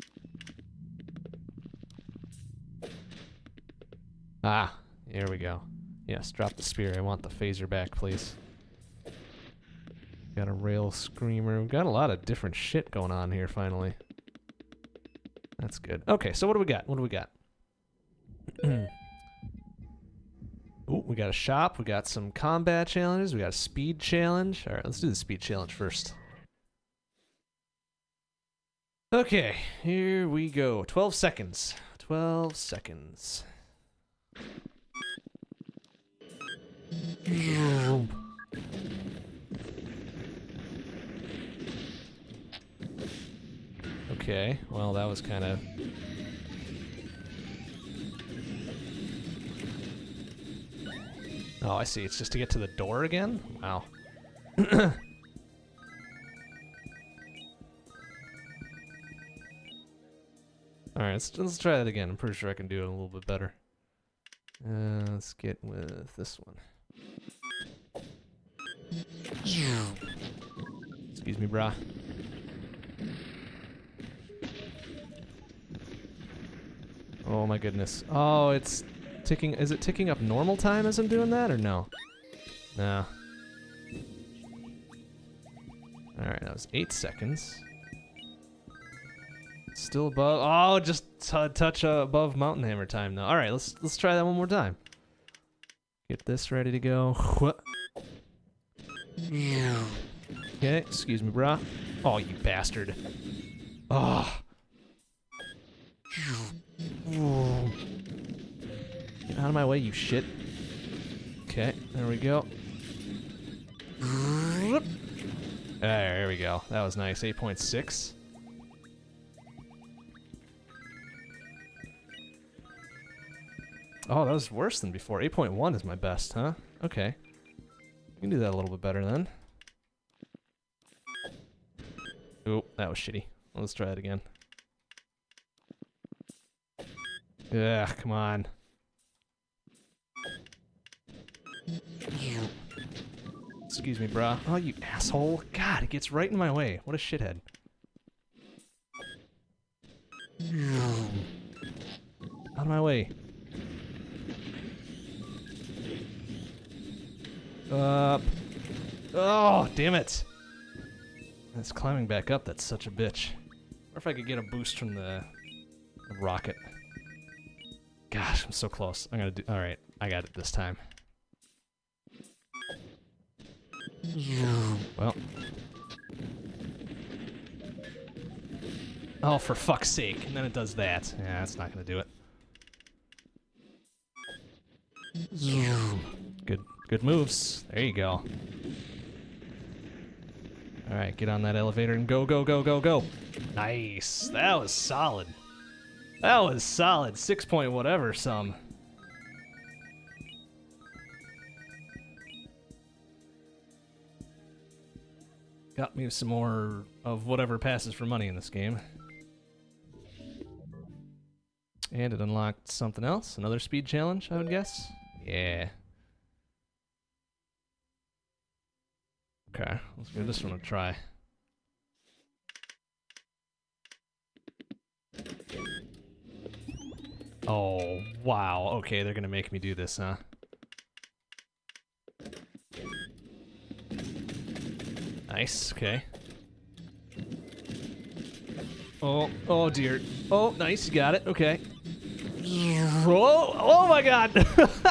Ah, here we go. Yes, drop the spear. I want the phaser back, please. Got a rail screamer. We've got a lot of different shit going on here, finally. That's good. Okay, so what do we got? What do we got? Ooh, we got a shop, we got some combat challenges, we got a speed challenge. Alright, let's do the speed challenge first. Okay, here we go. 12 seconds. 12 seconds. Okay, well that was kind of... Oh, I see. It's just to get to the door again? Wow. Alright, let's try that again. I'm pretty sure I can do it a little bit better. Let's get with this one. Excuse me, brah. Oh my goodness. Oh, it's ticking. Is it ticking up normal time as I'm doing that, or no? No. Alright, that was 8 seconds. Still above. Oh, just a touch above Mountain Hammer time though. Alright, let's try that one more time. Get this ready to go. Okay, excuse me, brah. Oh, you bastard. Oh. Get out of my way, you shit. Okay, there we go. There we go. That was nice. 8.6. Oh, that was worse than before. 8.1 is my best, huh? Okay. We can do that a little bit better then. Oh, that was shitty. Let's try it again. Ugh, come on. Excuse me, brah. Oh, you asshole. God, it gets right in my way. What a shithead. way. Up. Oh, damn it. It's climbing back up. That's such a bitch. Or if I could get a boost from the rocket. Gosh, I'm so close. I'm gonna do. Alright, I got it this time. Well. Oh, for fuck's sake. And then it does that. Yeah, that's not gonna do it. Good moves. There you go. Alright, get on that elevator and go, go, go, go, go. Nice. That was solid. That was solid. 6 point whatever some. Got me some more of whatever passes for money in this game. And it unlocked something else. Another speed challenge, I would guess. Yeah. Okay, let's give this one a try. Oh, wow. Okay, they're gonna make me do this, huh? Nice, okay. Oh, oh dear. Oh, nice, you got it, okay. Oh, oh my god!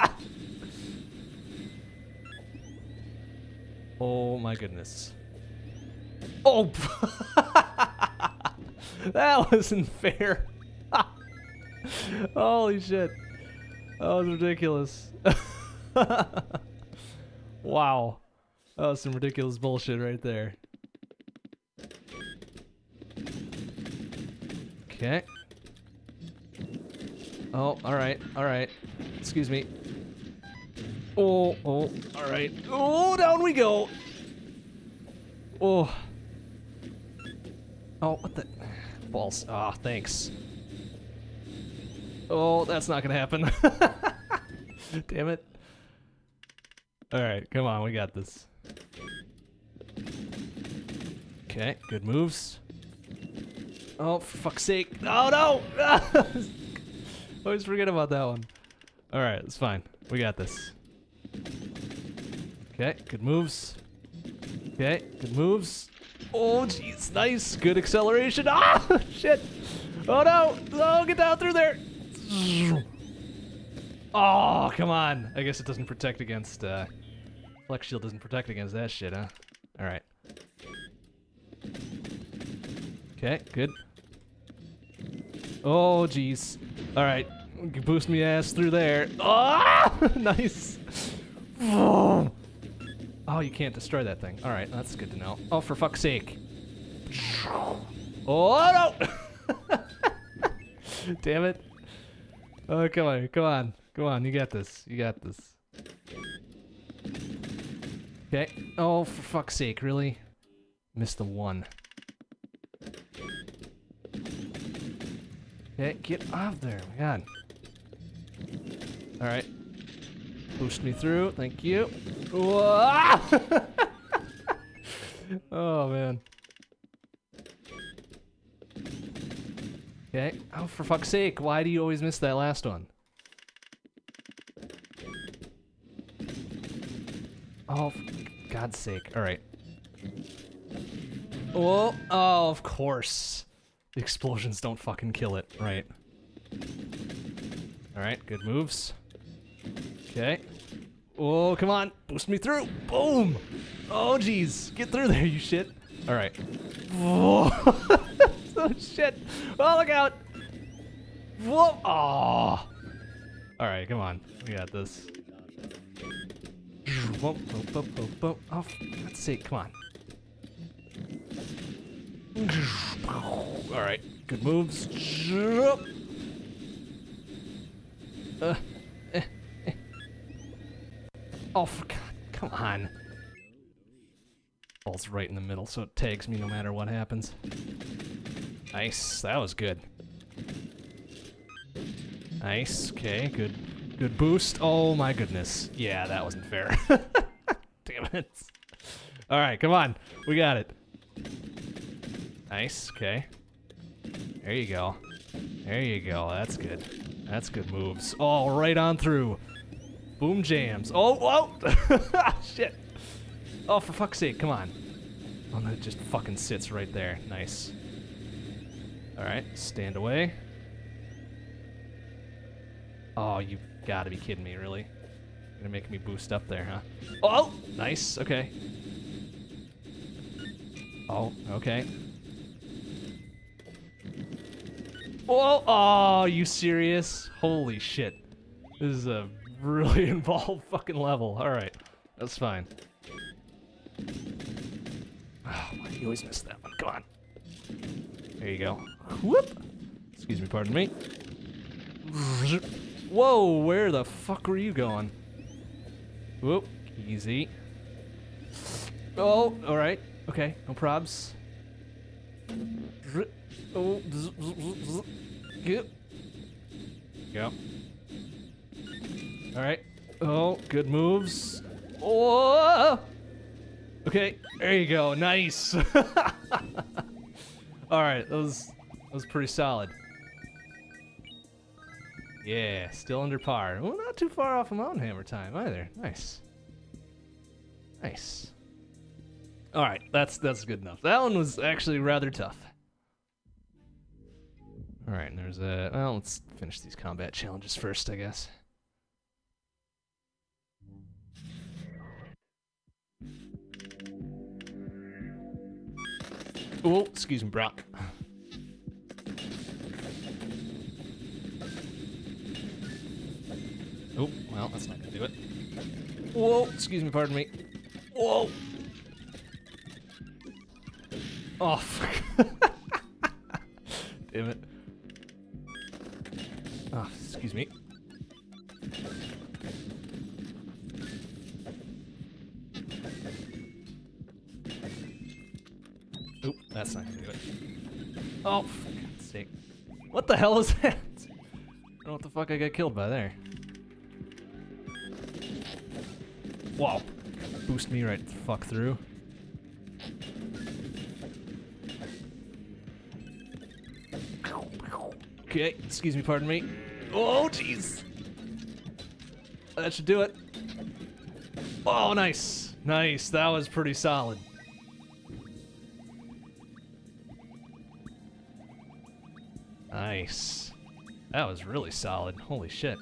Oh my goodness. Oh! That wasn't fair. Holy shit. That was ridiculous. Wow. That was some ridiculous bullshit right there. Okay. Oh, alright, alright. Excuse me. Oh, oh, alright. Oh, down we go! Oh. Oh, what the? Balls. Ah, oh, thanks. Oh, that's not gonna happen. Damn it. Alright, come on, we got this. Okay, good moves. Oh, for fuck's sake. Oh, no! Always forget about that one. Alright, it's fine. We got this. Okay, good moves. Okay, good moves. Oh, jeez, nice. Good acceleration. Ah, shit. Oh, no. Oh, get down through there. Oh, come on. I guess it doesn't protect against, Flex Shield doesn't protect against that shit, huh? Alright. Okay, good. Oh, jeez. Alright. Boost me ass through there. Oh, nice. Oh, you can't destroy that thing. Alright, that's good to know. Oh, for fuck's sake. Oh, no! Damn it. Oh, come on, come on. Come on, you got this. You got this. Okay. Oh, for fuck's sake, really? Missed the one. Okay, get off there. God. Alright. Boost me through. Thank you. Oh, man. Okay. Oh, for fuck's sake. Why do you always miss that last one? Oh, for God's sake. Alright. Oh, oh, of course. The explosions don't fucking kill it. Right. Alright, good moves. Okay. Oh, come on. Boost me through. Boom. Oh, jeez. Get through there, you shit. Alright. Oh, shit. Oh, look out. Whoa. Oh. Alright, come on. We got this. Oh, for God's sake, come on. Alright, good moves. Oh, for God, come on. Ball's right in the middle, so it tags me no matter what happens. Nice, that was good. Nice, okay, good boost. Oh my goodness. Yeah, that wasn't fair. Damn it. Alright, come on. We got it. Nice, okay. There you go. There you go, that's good. That's good moves. Oh, right on through. Boom jams. Oh, whoa! Shit. Oh, for fuck's sake, come on. Oh, no, it just fucking sits right there. Nice. Alright, stand away. Oh, you gotta be kidding me, really? You're gonna make me boost up there, huh? Oh, nice, okay. Oh, okay. Oh, oh, you serious? Holy shit. This is a really involved fucking level. Alright, that's fine. Oh, you always miss that one. Come on. There you go. Whoop! Excuse me, pardon me. Whoa, where the fuck were you going? Whoop, easy. Oh, alright. Okay, no probs. Oh, go. Alright. Oh, good moves. Oh! Okay, there you go. Nice. Alright, that was pretty solid. Yeah, still under par. Well, not too far off of Mountain Hammer time either. Nice. Nice. Alright, that's good enough. That one was actually rather tough. Alright, and there's a... Well, let's finish these combat challenges first, I guess. Oh, excuse me, Brock. Oh, well, that's not gonna do it. Whoa, excuse me, pardon me. Whoa! Oh, fuck. Damn it. Oh, excuse me. Oop, that's not gonna do it. Oh, for God's sake. What the hell is that? I don't know what the fuck I got killed by there. Wow. Boost me right the fuck through. Okay, excuse me, pardon me. Oh, jeez. That should do it. Oh, nice. Nice, that was pretty solid. Nice. That was really solid. Holy shit.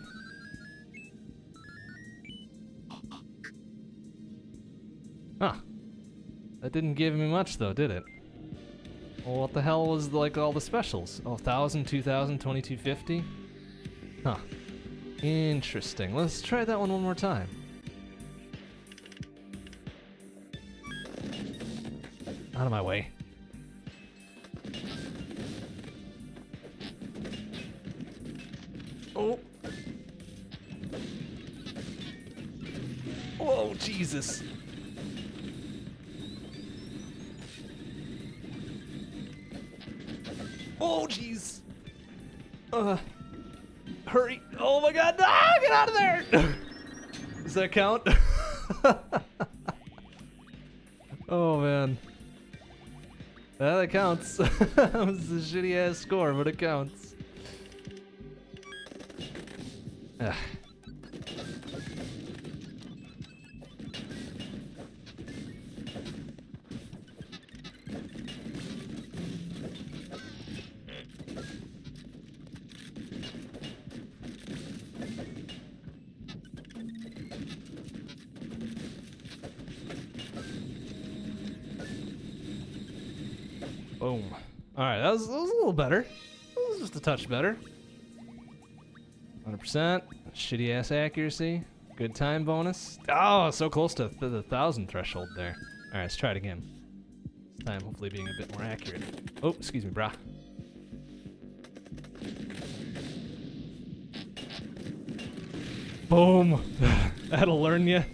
Huh. That didn't give me much though, did it? Well, what the hell was like all the specials? Oh, 1,000, 2,000, 2250? Huh. Interesting. Let's try that one more time. Out of my way. Oh. Whoa, Jesus. Oh, jeez. Hurry. Oh my God. Ah, get out of there. Does that count? Oh, man. That counts. That was a shitty ass score, but it counts. Ugh. Boom. Alright, that was a little better. That was just a touch better. 100%. Shitty ass accuracy. Good time bonus. Oh, so close to the 1,000 threshold there. Alright, let's try it again. This time, hopefully being a bit more accurate. Oh, excuse me, brah. Boom. That'll learn you.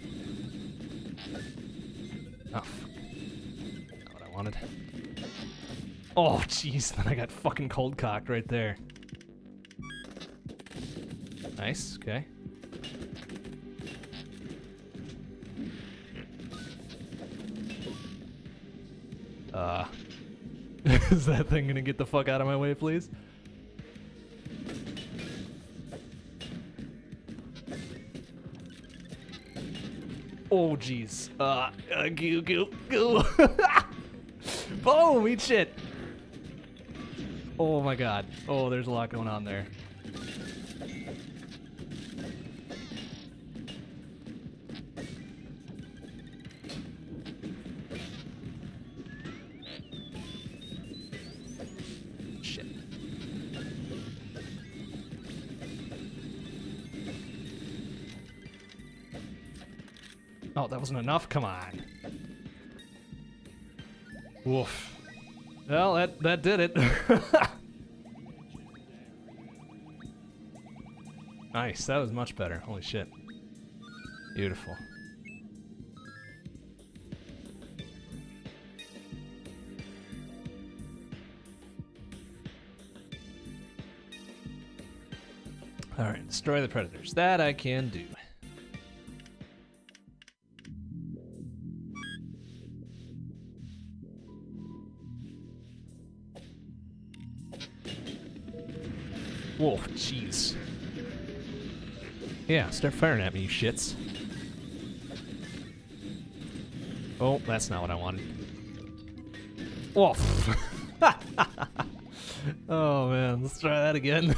Oh, fuck. Not what I wanted. Oh, jeez, then I got fucking cold cocked right there. Nice, okay. Is that thing gonna get the fuck out of my way, please? Oh, jeez. Goo, goo, goo. Boom, eat shit. Oh my god. Oh, there's a lot going on there. Shit. Oh, that wasn't enough? Come on. Woof. Well, that did it. Nice, that was much better. Holy shit. Beautiful. Alright, destroy the predators. That I can do. Whoa, jeez. Yeah, start firing at me, you shits. Oh, that's not what I wanted. Whoa. Oh man, let's try that again.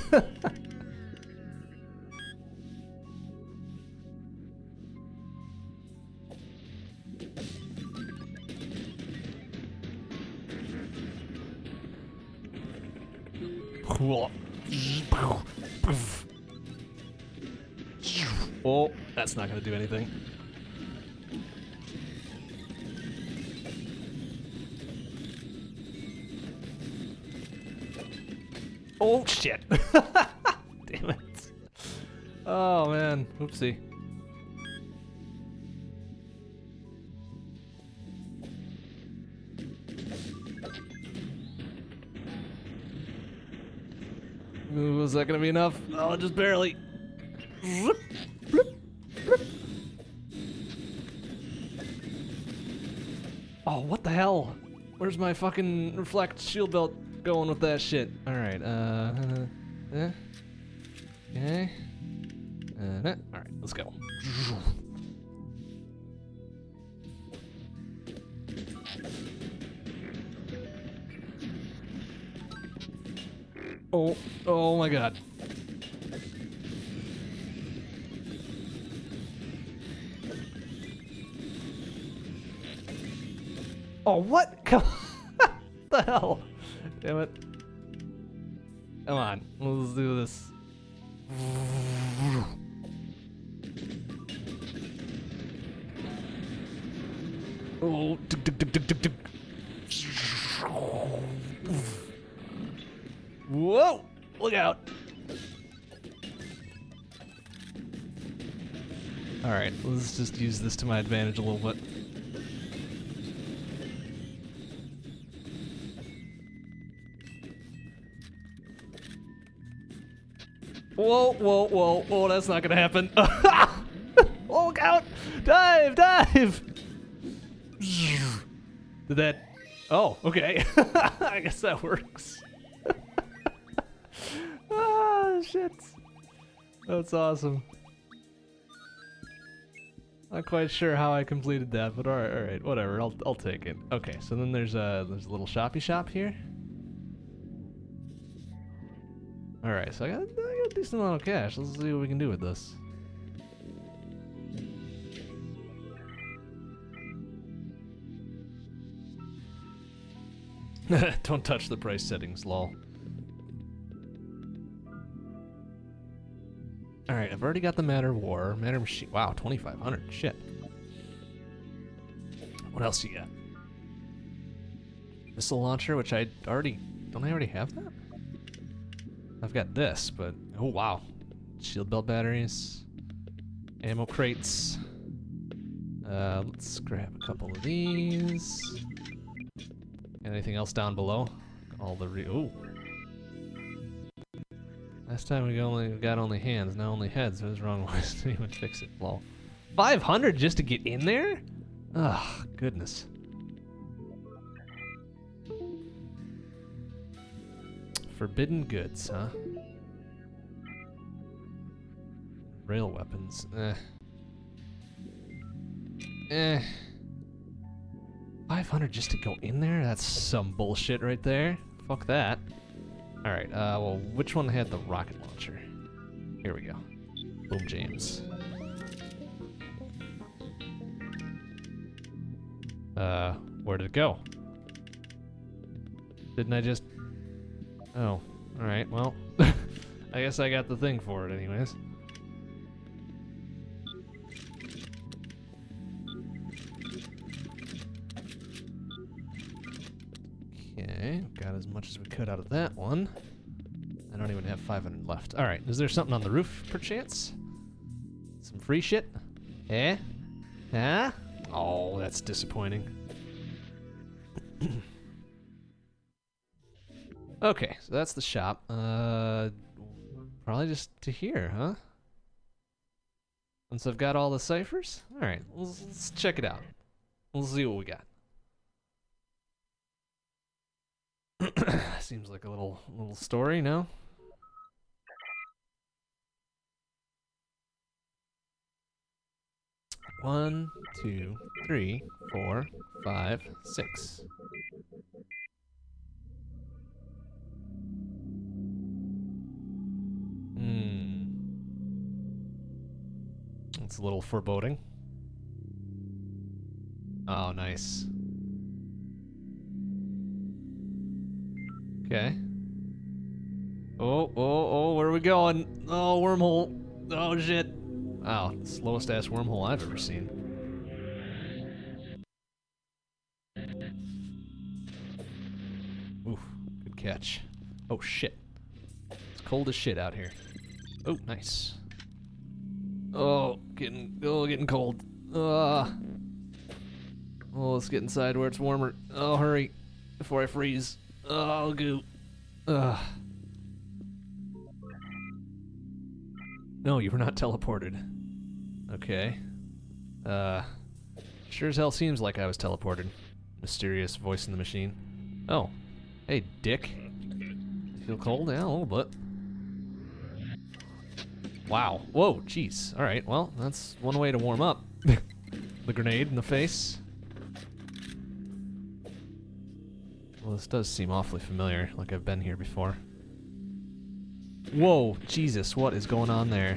Oh, that's not gonna do anything. Oh shit. Damn it. Oh man, oopsie. Ooh, was that gonna be enough? Oh, just barely. Bloop, bloop, bloop. Oh, what the hell? Where's my fucking reflect shield belt going with that shit? Alright, okay. Alright, let's go. Oh, oh my god. Oh, what? Come on. What the hell? Damn it. Come on, let's do this. Oh, whoa! Look out! Alright, let's just use this to my advantage a little bit. Whoa, whoa, whoa, whoa, that's not gonna happen. Oh, look out! Dive, dive! Did that... Oh, okay. I guess that works. Ah, shit. That's awesome. Not quite sure how I completed that, but alright, whatever, I'll take it. Okay, so then there's a little shoppy shop here. Alright, so I got a decent amount of cash. Let's see what we can do with this. Don't touch the price settings, lol. Alright, I've already got the Matter War, Matter Machine. Wow, 2,500. Shit. What else you got? Missile launcher, which I already... Don't I already have that? I've got this, but... Oh, wow. Shield belt batteries. Ammo crates. Let's grab a couple of these. Anything else down below? All the ooh. Last time we got only hands, now only heads. What was wrong with us? Didn't even fix it. Lol. 500 just to get in there? Ugh, goodness. Forbidden goods, huh? Rail weapons. Eh. 500 just to go in there? That's some bullshit right there. Fuck that. Alright, well, which one had the rocket launcher? Here we go. Boom, James. Where did it go? Didn't I just... Oh, alright, well. I guess I got the thing for it anyways. Okay, got as much as we could out of that one. I don't even have 500 left. Alright, is there something on the roof, perchance? Some free shit? Eh? Huh? Oh, that's disappointing. Okay, so that's the shop. Probably just to here, huh? Once I've got all the ciphers? Alright, let's check it out. We'll see what we got. Seems like a little story, no? One, 2, 3, 4, 5, 6. It's a little foreboding. Oh, nice. Okay. Oh, where are we going? Oh, wormhole. Oh, shit. Wow, slowest ass wormhole I've ever seen. Oof, good catch. Oh, shit. It's cold as shit out here. Oh, nice. Oh, getting cold. Oh, let's get inside where it's warmer. Oh, hurry, before I freeze. Oh, goo. No, you were not teleported. Okay. Sure as hell seems like I was teleported. Mysterious voice in the machine. Oh, hey, dick. You feel cold? Yeah, a little bit. Wow. Whoa, jeez. Alright, well, that's one way to warm up. The grenade in the face. Well, this does seem awfully familiar, like I've been here before. Whoa, Jesus, what is going on there?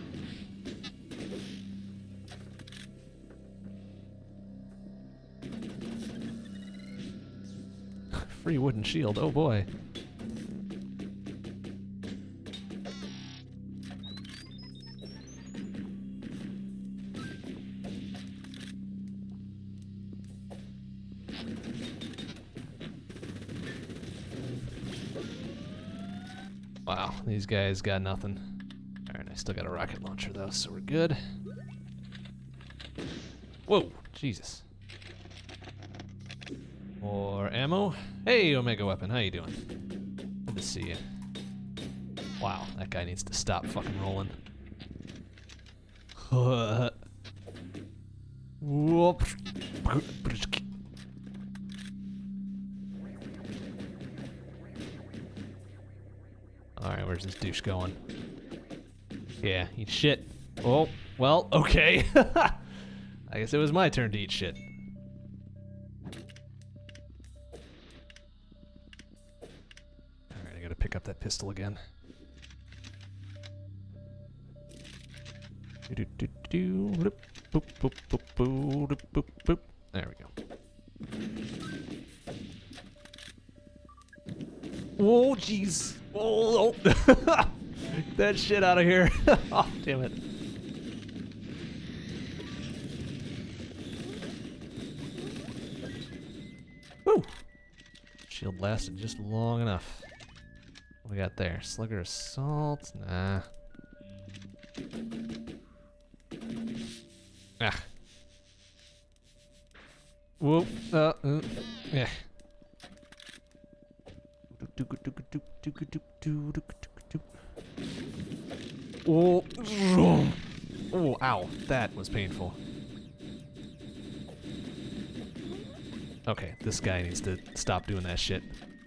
Free wooden shield, oh boy. Wow, these guys got nothing. Alright, I still got a rocket launcher though, so we're good. Whoa, Jesus. More ammo. Hey, Omega Weapon, how you doing? Good to see you. Wow, that guy needs to stop fucking rolling. Whoop. Alright, where's this douche going? Yeah, eat shit. Oh, well, okay. I guess it was my turn to eat shit. Alright, I gotta pick up that pistol again. There we go. Whoa, jeez. Oh, oh. Get that shit out of here. Oh, damn it. Woo. Shield lasted just long enough. What we got there? Slugger Assault? Nah. Ah. Whoop. Yeah. Oh, oh, ow, that was painful. Okay, this guy needs to stop doing that shit.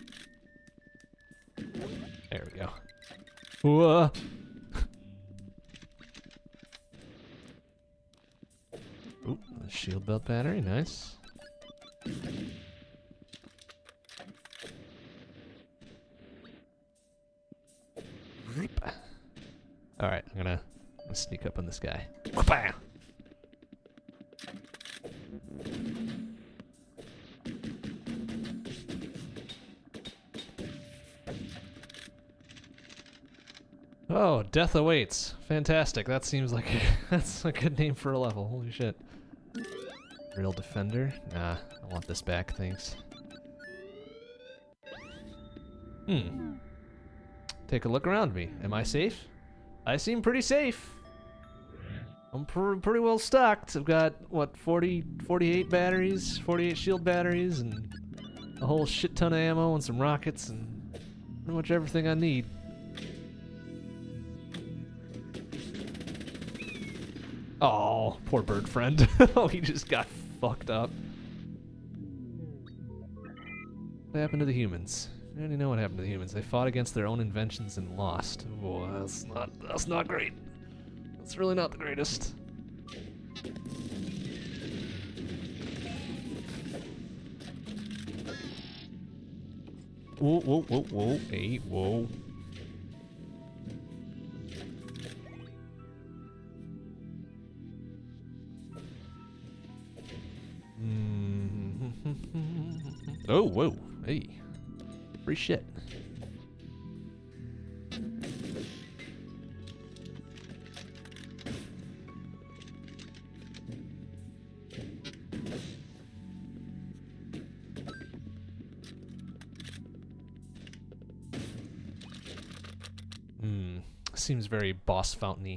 There we go. Whoa. Oop, the shield belt battery, nice. Alright, I'm gonna sneak up on this guy. Oh, Death Awaits. Fantastic. That seems like that's a good name for a level. Holy shit. Real Defender? Nah, I want this back, thanks. Take a look around me. Am I safe? I seem pretty safe. I'm pretty well stocked. I've got, what, 48 batteries, 48 shield batteries, and a whole shit ton of ammo and some rockets and pretty much everything I need. Oh, poor bird friend. Oh, he just got fucked up. What happened to the humans? I already know what happened to the humans. They fought against their own inventions and lost. Oh, that's not great. That's really not the greatest. Whoa, whoa, whoa, whoa, hey, whoa. Oh, whoa, hey. Free shit. Seems very boss fountain-y.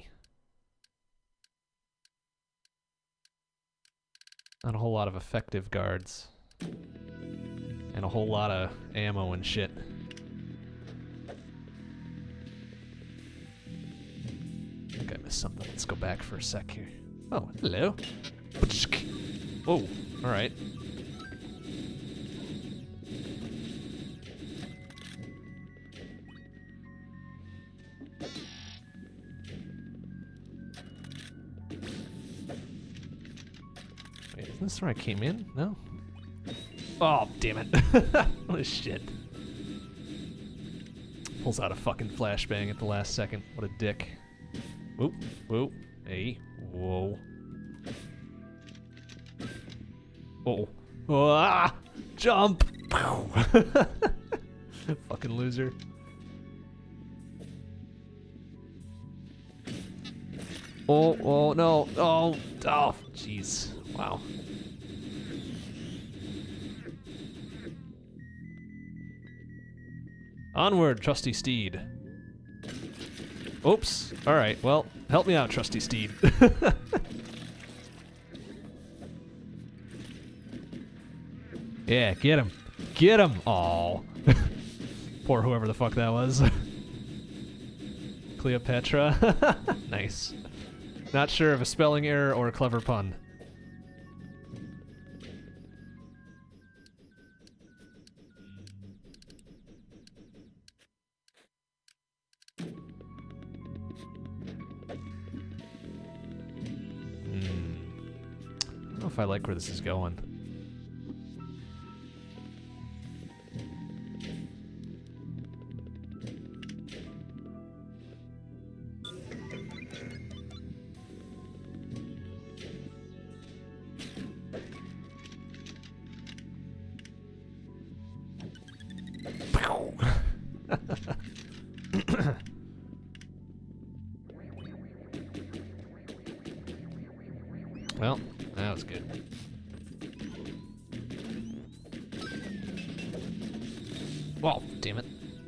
Not a whole lot of effective guards. And a whole lot of ammo and shit. I think I missed something. Let's go back for a sec here. Oh, hello. Whoa, alright. Wait, isn't this where I came in? No? Oh, damn it. What a shit. Pulls out a fucking flashbang at the last second. What a dick. Whoop, whoop, hey, whoa. Oh. Oh, ah! Jump! Fucking loser. Oh, no. Oh, jeez. Wow. Onward, trusty steed. Oops. Alright, well, help me out, trusty steed. Yeah, get him. Get him! Aw. Poor whoever the fuck that was. Cleopatra. Nice. Not sure of a spelling error or a clever pun. I don't know if I like where this is going. Well, that was good. Whoa, damn it.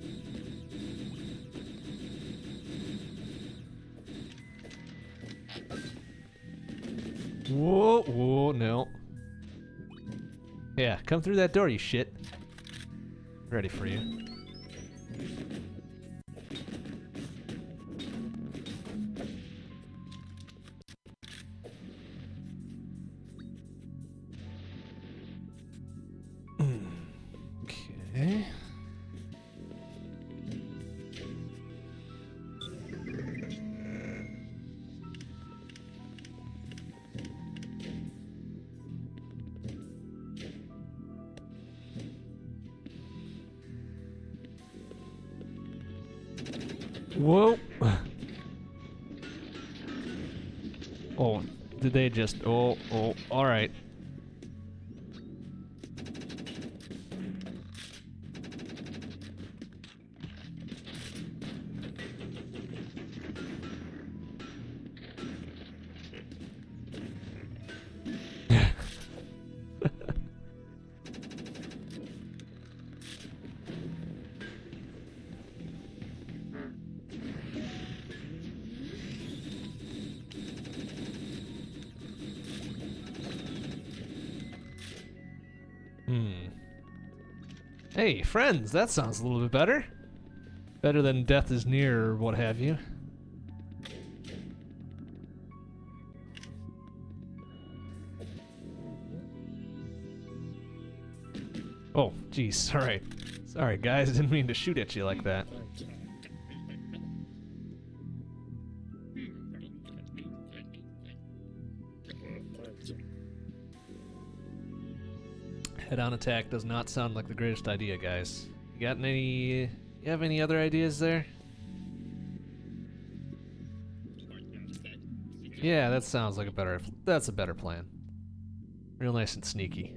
Whoa, whoa, no. Yeah, come through that door, you shit. Ready for you. Okay. Whoa. Oh, did they just... Oh, alright. Hey, friends, that sounds a little bit better. Better than death is near or what have you. Oh, jeez, alright. Sorry, guys, I didn't mean to shoot at you like that. Head-on attack does not sound like the greatest idea, guys. You got any... You have any other ideas there? Yeah, that sounds like a better... That's a better plan. Real nice and sneaky.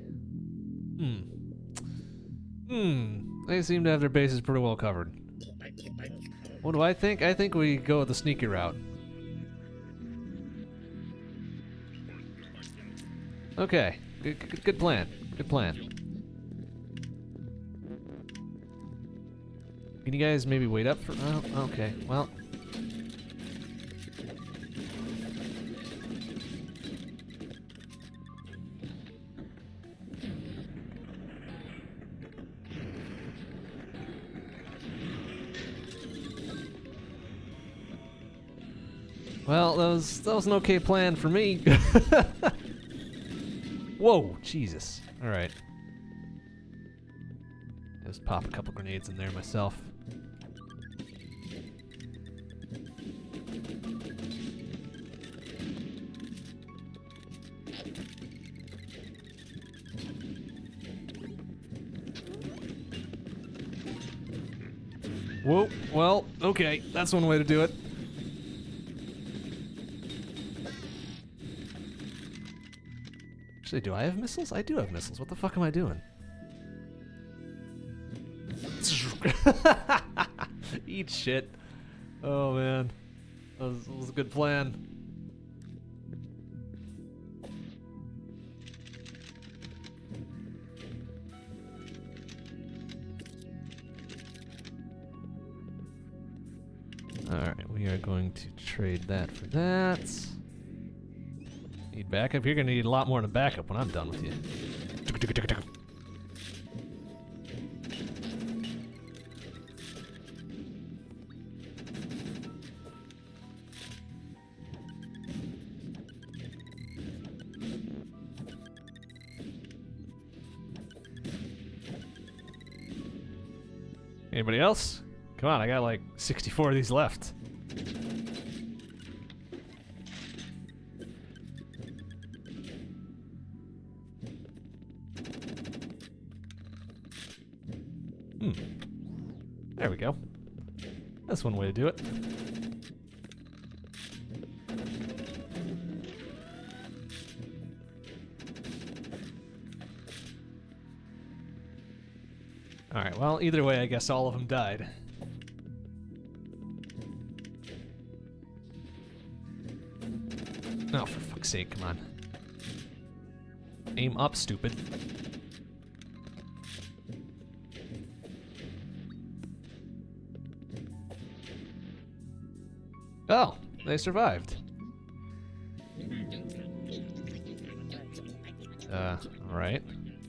They seem to have their bases pretty well covered. What do I think? I think we go with the sneaky route. Okay, good plan. Good plan. Can you guys maybe wait up for... Oh, okay, well... Well, that was an okay plan for me. Whoa, Jesus. Alright. Just pop a couple grenades in there myself. Whoa, well, okay, that's one way to do it. Actually, do I have missiles? I do have missiles. What the fuck am I doing? Eat shit. Oh man. That was a good plan. Alright, we are going to trade that for that. Need backup? You're gonna need a lot more than backup when I'm done with you. Anybody else? Come on, I got like 64 of these left. There we go. That's one way to do it. Alright, well, either way, I guess all of them died. Oh, for fuck's sake, come on. Aim up, stupid. Oh, they survived. Alright.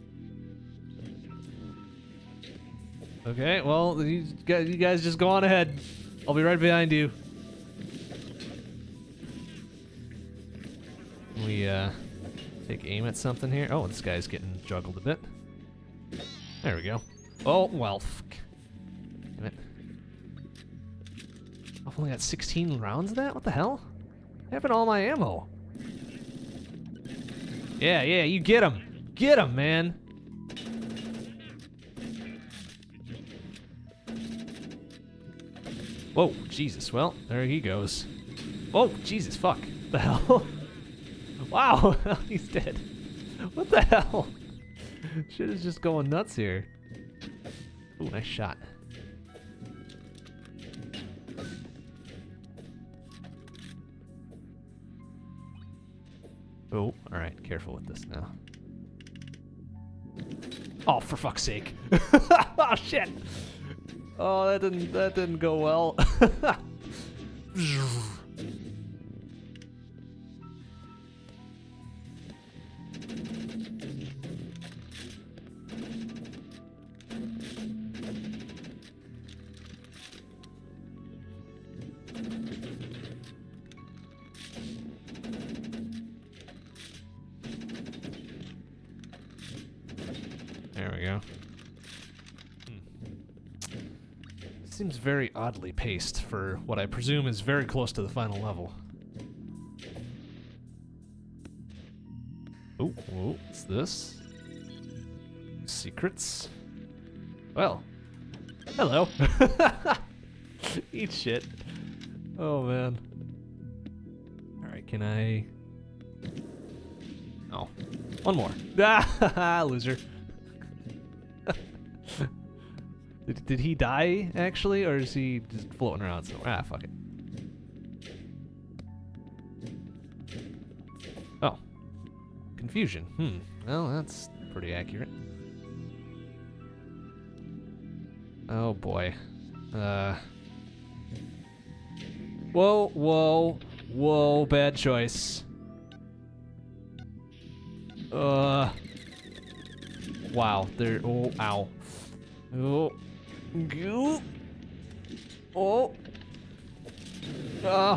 Okay, well, you guys just go on ahead. I'll be right behind you. We, take aim at something here. Oh, this guy's getting juggled a bit. There we go. Oh, well, damn it. I've only got 16 rounds of that? What the hell? What happened to all my ammo? Yeah, you get him. Get him, man. Whoa, Jesus. Well, there he goes. Oh, Jesus, fuck. The hell? Wow, he's dead. What the hell? Shit is just going nuts here. Ooh, nice shot. Oh, alright, careful with this now. Oh, for fuck's sake. Oh, shit. Oh, that didn't go well. There we go. Seems very oddly paced for what I presume is very close to the final level. Oh, what's this? Secrets? Well, hello. Eat shit. Oh, man. Alright, can I... Oh, one more. Ah, loser. Did he die, actually, or is he just floating around somewhere? Ah, fuck it. Oh. Confusion. Well, that's pretty accurate. Oh, boy. Whoa, whoa, whoa, bad choice. Wow, there, oh, ow. Oh. Goo. Oh. Oh,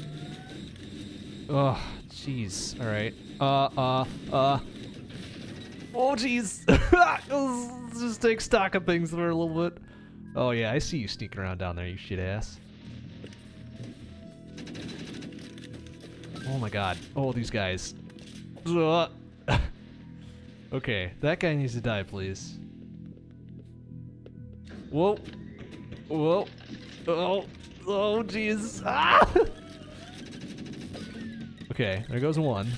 jeez. All right. Oh, jeez. Let's just take stock of things for a little bit. Oh, yeah, I see you sneaking around down there, you shit ass. Oh, my God. Oh, these guys. Okay, that guy needs to die, please. Whoa. Whoa. Oh. Oh, jeez. Ah! Okay, there goes one.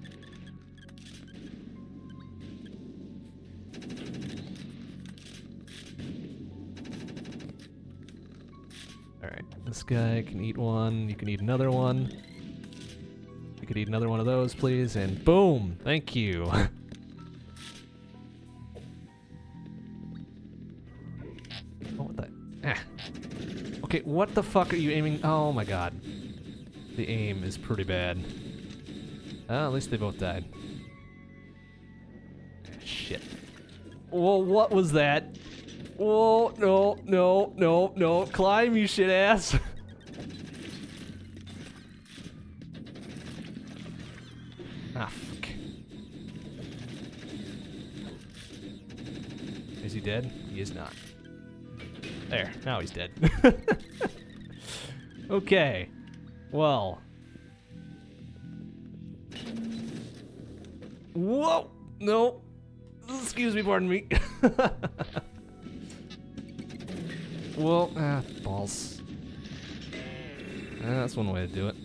Alright, this guy can eat one. You can eat another one. You could eat another one of those, please. And boom! Thank you. Okay, what the fuck are you aiming? Oh my god. The aim is pretty bad. At least they both died. Shit. Whoa, what was that? Whoa, no, no, no, no. Climb, you shit ass. Ah, fuck. Is he dead? He is not. There, now he's dead. Okay, well. Whoa, no. Excuse me, pardon me. Well, balls. That's one way to do it.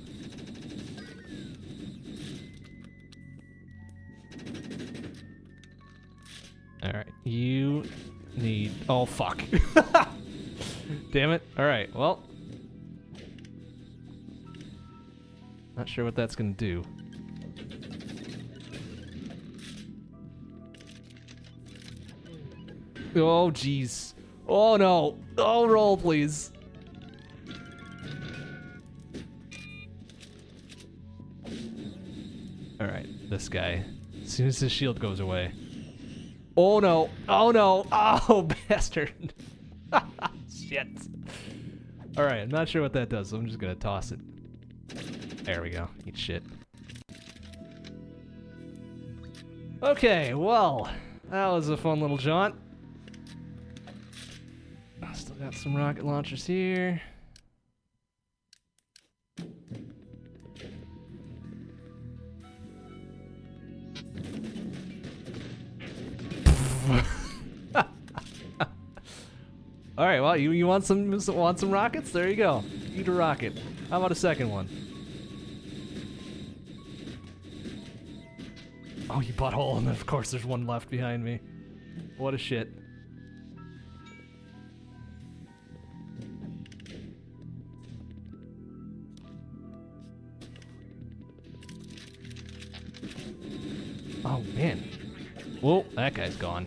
Alright, you need... Oh, fuck. Damn it. Alright, well. Not sure what that's gonna do. Oh, jeez. Oh, no. Oh, roll, please. Alright, this guy. As soon as his shield goes away. Oh, no. Oh, no. Oh, bastard. Shit. Alright, I'm not sure what that does, so I'm just gonna toss it. There we go. Eat shit. Okay, well, that was a fun little jaunt. Still got some rocket launchers here. All right, well, you want some rockets? There you go. Eat a rocket. How about a second one? Oh, you butthole, and then of course there's one left behind me. What a shit. Oh, man. Whoa, that guy's gone.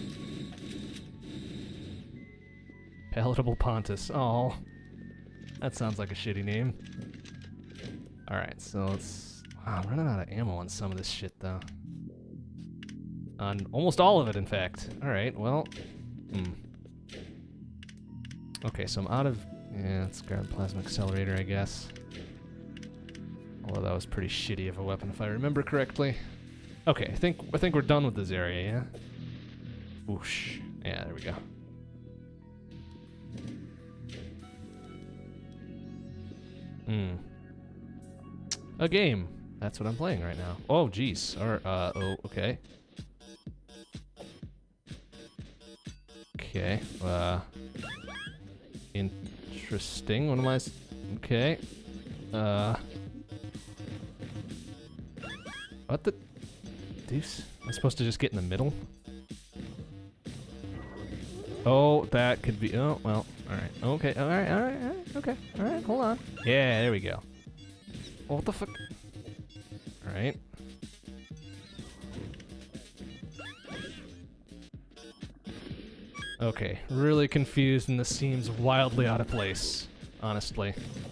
Palatable Pontus. Oh, that sounds like a shitty name. Alright, so let's... Wow, I'm running out of ammo on some of this shit, though. On almost all of it, in fact. Alright, well... Okay, so I'm out of... Yeah, let's grab Plasma Accelerator, I guess. Although that was pretty shitty of a weapon, if I remember correctly. Okay, I think we're done with this area, yeah? Whoosh. Yeah, there we go. A game. That's what I'm playing right now. Oh, jeez. Oh, okay. Okay. Interesting. What am I... Okay. What the... Deuce? Am I supposed to just get in the middle? Oh, that could be... Oh, well. Alright. Okay. Alright. Okay. Alright, hold on. Yeah, there we go. Oh, what the fuck? Alright. Okay. Really confused, and this seems wildly out of place. Honestly.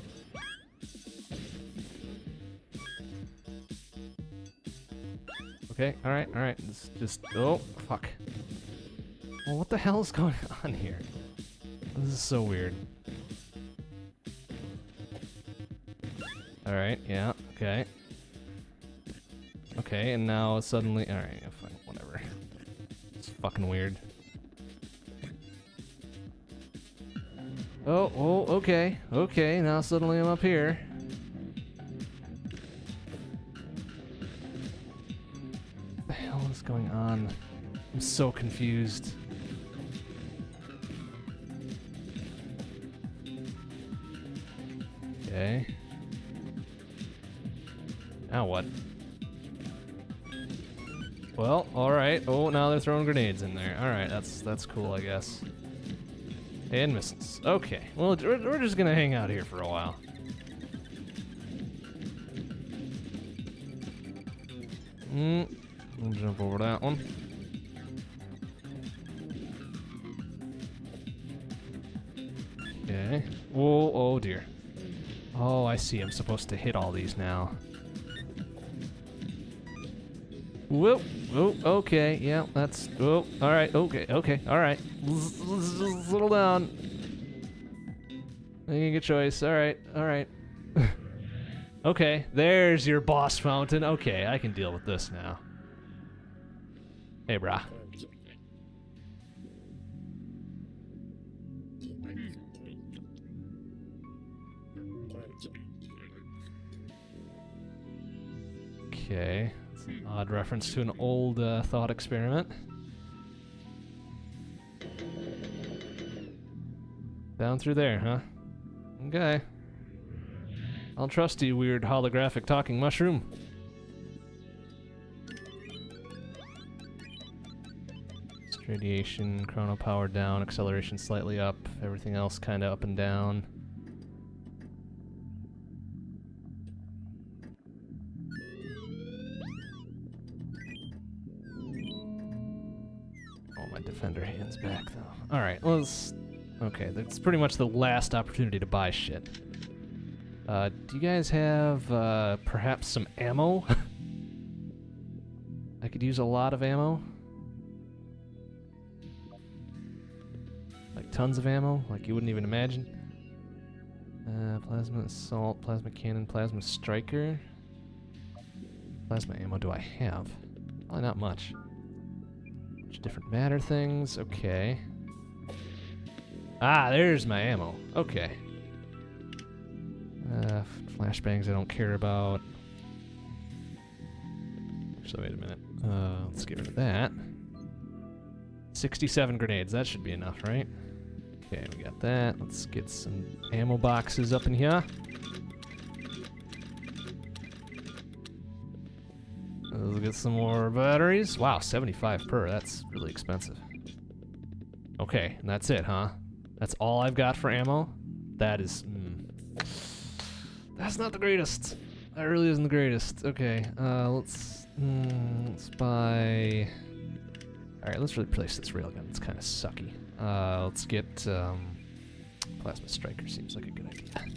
Okay, alright. It's just... Oh, fuck. Well, what the hell is going on here? This is so weird. Alright, yeah, okay. Okay, and now suddenly... Alright, fine, whatever. It's fucking weird. Oh, okay. Okay, now suddenly I'm up here. What the hell is going on? I'm so confused. Okay. Now what? Well, alright. Oh, now they're throwing grenades in there. Alright, that's cool, I guess. And missiles. Okay. Well, we're just gonna hang out here for a while. We'll jump over that one. Okay. Whoa, oh dear. Oh, I see. I'm supposed to hit all these now. Whoop. Oh, okay. Yeah, that's... Oh, alright. Okay. Alright. Little down. Making a choice. Alright. Okay, there's your boss fountain. Okay, I can deal with this now. Hey, brah. Okay, it's an odd reference to an old thought experiment. Down through there, huh? Okay. I'll trust you, weird holographic talking mushroom. Radiation, chrono power down, acceleration slightly up, everything else kind of up and down. Oh, my defender hand's back though. Alright, well, okay, that's pretty much the last opportunity to buy shit. Do you guys have, perhaps some ammo? I could use a lot of ammo. Like tons of ammo, like you wouldn't even imagine. Plasma assault, plasma cannon, plasma striker. Plasma ammo do I have? Probably not much. Bunch of different matter things, okay. Ah, there's my ammo, okay. Flashbangs I don't care about. Actually, wait a minute. Let's get rid of that. 67 grenades, that should be enough, right? Okay, we got that. Let's get some ammo boxes up in here. Let's get some more batteries. Wow, 75 per. That's really expensive. Okay, and that's it, huh? That's all I've got for ammo? That is... That's not the greatest. That really isn't the greatest. Okay, let's buy... Alright, let's replace this railgun. It's kind of sucky. Let's get... Plasma Striker seems like a good idea.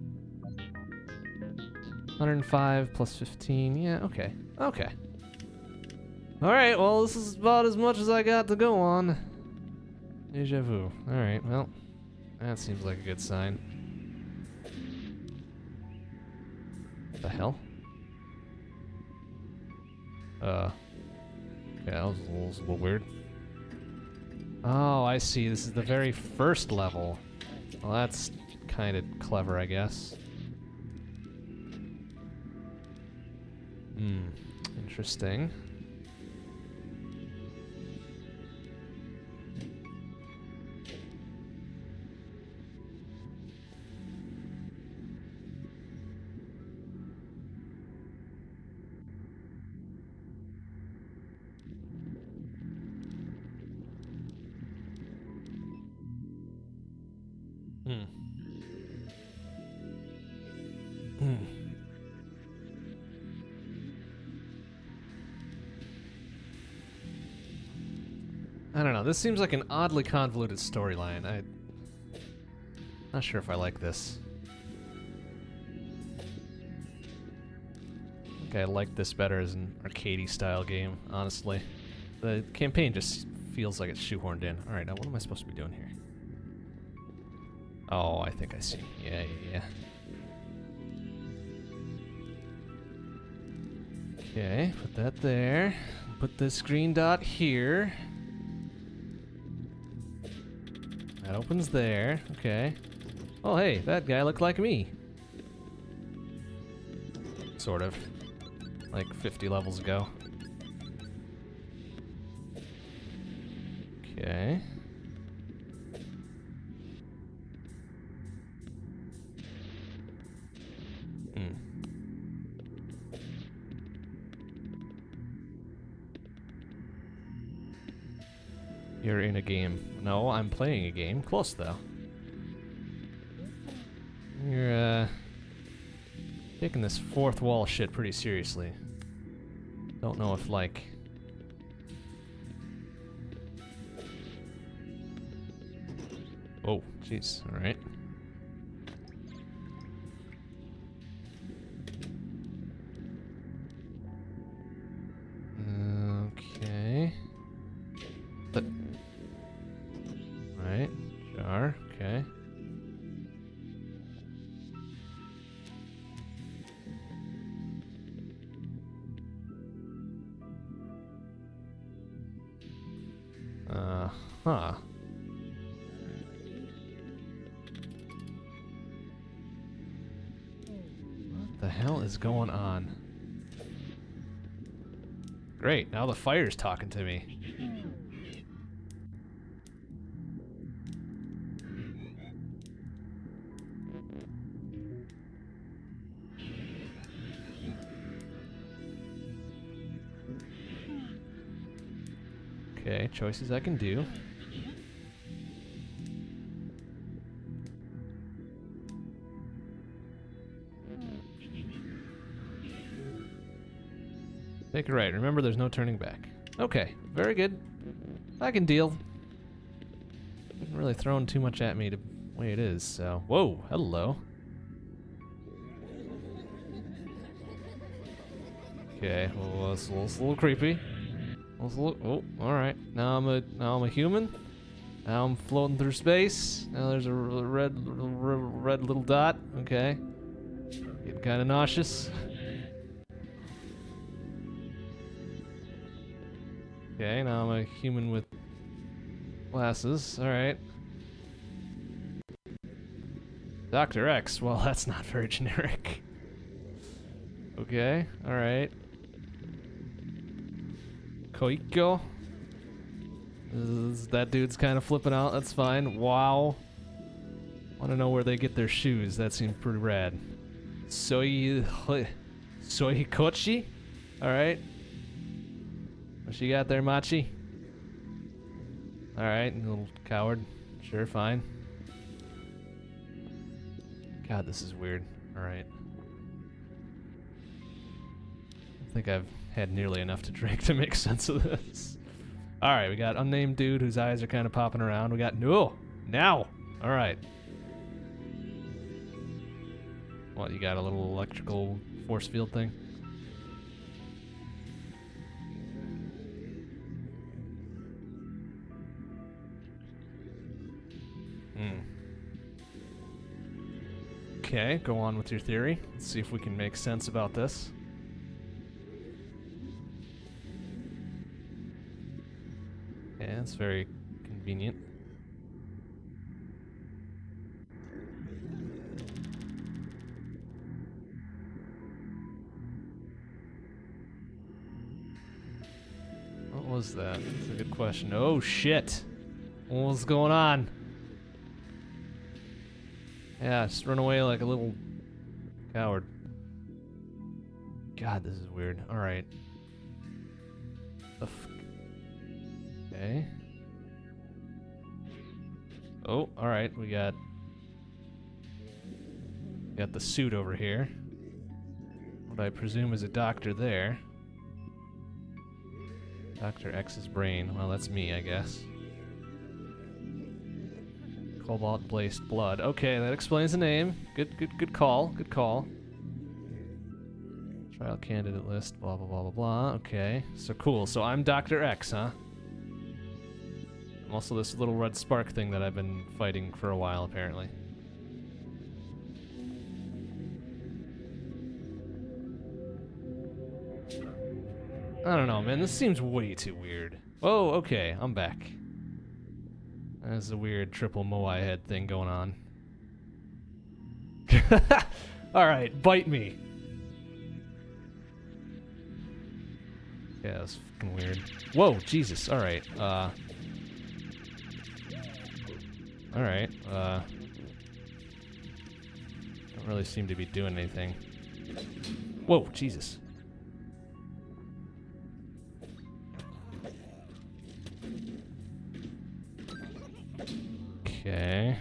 105 plus 15. Yeah, okay. Okay. Alright, well, this is about as much as I got to go on. Deja vu. Alright, well, that seems like a good sign. What the hell? Yeah, that was a little weird. Oh, I see. This is the very first level. Well, that's kind of clever, I guess. Interesting. I don't know, this seems like an oddly convoluted storyline. I'm not sure if I like this. I think I like this better as an arcadey style game, honestly. The campaign just feels like it's shoehorned in. Alright, now what am I supposed to be doing here? Oh, I think I see. Yeah. Okay, put that there. Put this green dot here. That opens there. Okay. Oh, hey, that guy looked like me. Sort of. Like 50 levels ago. Okay. You're in a game. No, I'm playing a game. Close, though. You're, taking this fourth wall shit pretty seriously. Don't know if, like... Oh, jeez. Alright. Okay. But... Right, jar, okay. Huh. What the hell is going on? Great, now the fire's talking to me. Okay, choices I can do. Take a right. Remember, there's no turning back. Okay, very good. I can deal. Isn't really throwing too much at me the way it is, so... Whoa, hello. Okay, well, it's a little creepy. Oh, alright. Now I'm a human. Now I'm floating through space. Now there's a red little dot. Okay. Getting kind of nauseous. Okay, now I'm a human with glasses. Alright. Dr. X. Well, that's not very generic. Okay, alright. Koiko. That dude's kind of flipping out. That's fine. Wow. Want to know where they get their shoes. That seems pretty rad. Soy Kochi? Alright. What you got there, Machi? Alright, little coward. Sure, fine. God, this is weird. Alright. I think I've had nearly enough to drink to make sense of this. Alright, we got unnamed dude whose eyes are kind of popping around. We got now! Alright. What, you got a little electrical force field thing? Okay, go on with your theory. Let's see if we can make sense about this. Yeah, it's very convenient. What was that? That's a good question. Oh shit! What's going on? Yeah, just run away like a little coward. God, this is weird. Alright. Okay. Oh, alright, we got the suit over here. What I presume is a doctor there. Dr. X's brain. Well, that's me, I guess. Cobalt blazed blood. Okay, that explains the name. Good call. Good call. Trial candidate list. Blah blah blah blah blah. Okay, so cool. So I'm Dr. X, huh? I'm also this little red spark thing that I've been fighting for a while, apparently. I don't know, man. This seems way too weird. Oh, okay. I'm back. There's a weird triple Moai head thing going on. Alright, bite me. Yeah, that's fucking weird. Whoa, Jesus, alright, alright, don't really seem to be doing anything. Whoa, Jesus. Okay.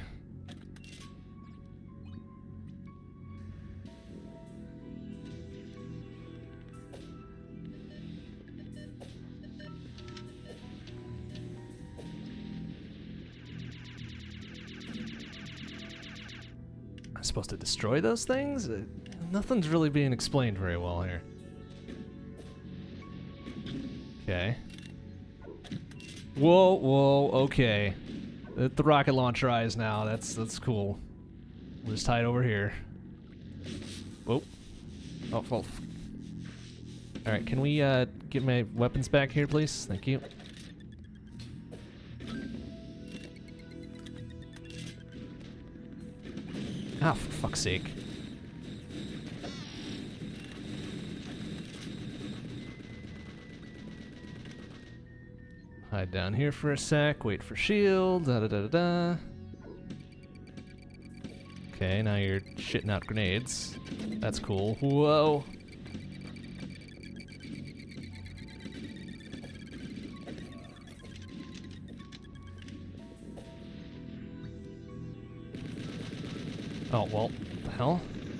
I'm supposed to destroy those things? Nothing's really being explained very well here. Okay. Whoa, okay. The rocket launcher eyes now. That's cool. We'll just tie it over here. Whoa. Oh, well. Alright, can we get my weapons back here, please? Thank you. Ah, for fuck's sake. Hide down here for a sec, wait for shield, da-da-da-da-da. Okay, now you're shitting out grenades. That's cool. Whoa! Oh, well, what the hell?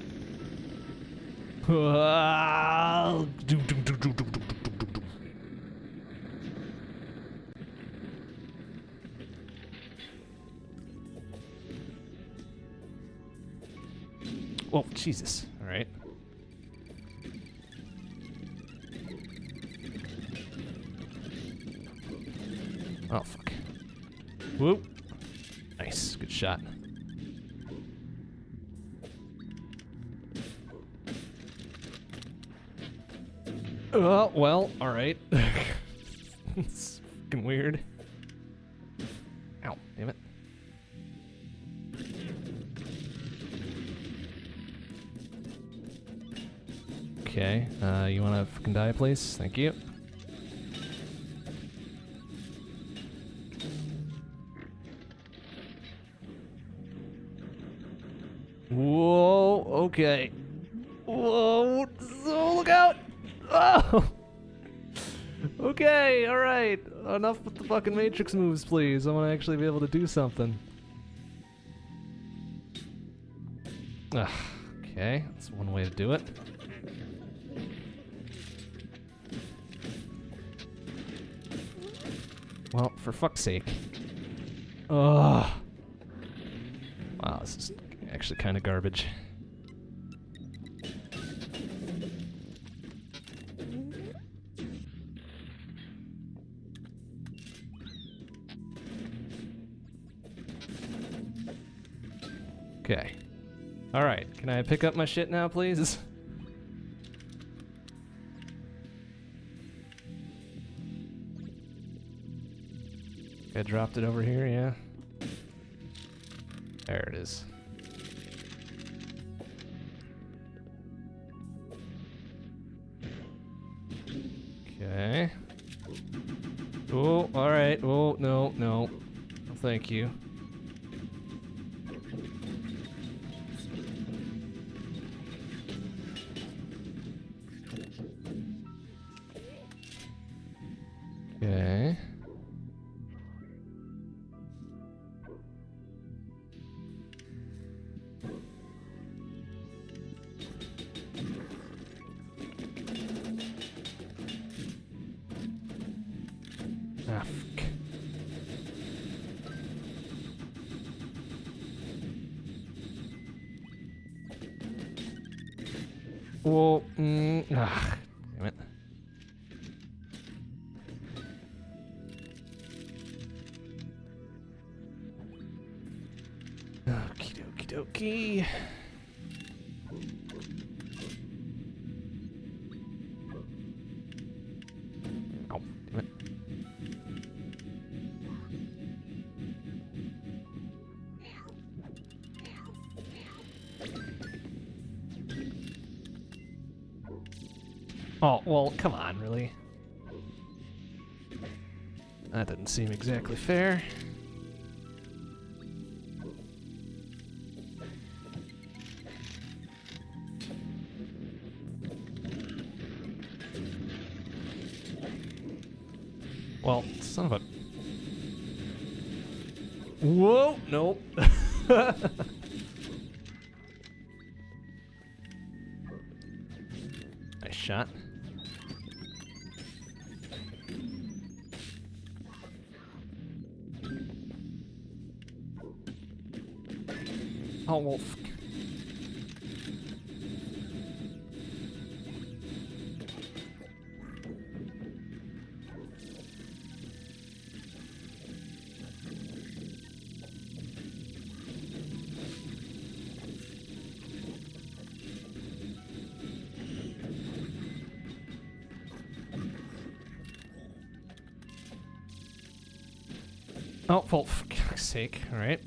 Oh, Jesus. All right. Oh, fuck. Whoop. Nice. Good shot. Well, all right. It's fucking weird. Ow, damn it. Okay, you wanna fucking die, please? Thank you. Whoa, okay. Whoa, oh, look out! Oh! Okay, alright. Enough with the fucking Matrix moves, please. I want to actually be able to do something. Ugh, okay, that's one way to do it. Well, for fuck's sake. Ugh. Wow, this is actually kind of garbage. Okay. Alright, can I pick up my shit now, please? I dropped it over here, yeah. There it is. Okay. Oh, alright. Oh, no, no. Oh, thank you. Okay. Ah, fuck. Whoa, damn it. Okie dokie dokie. Oh, damn it. Oh, well, come on, really? That didn't seem exactly fair. Well, son of a... Whoa, nope. Nice shot. Oh, well, fuck. Oh, well, for fuck's sake, alright.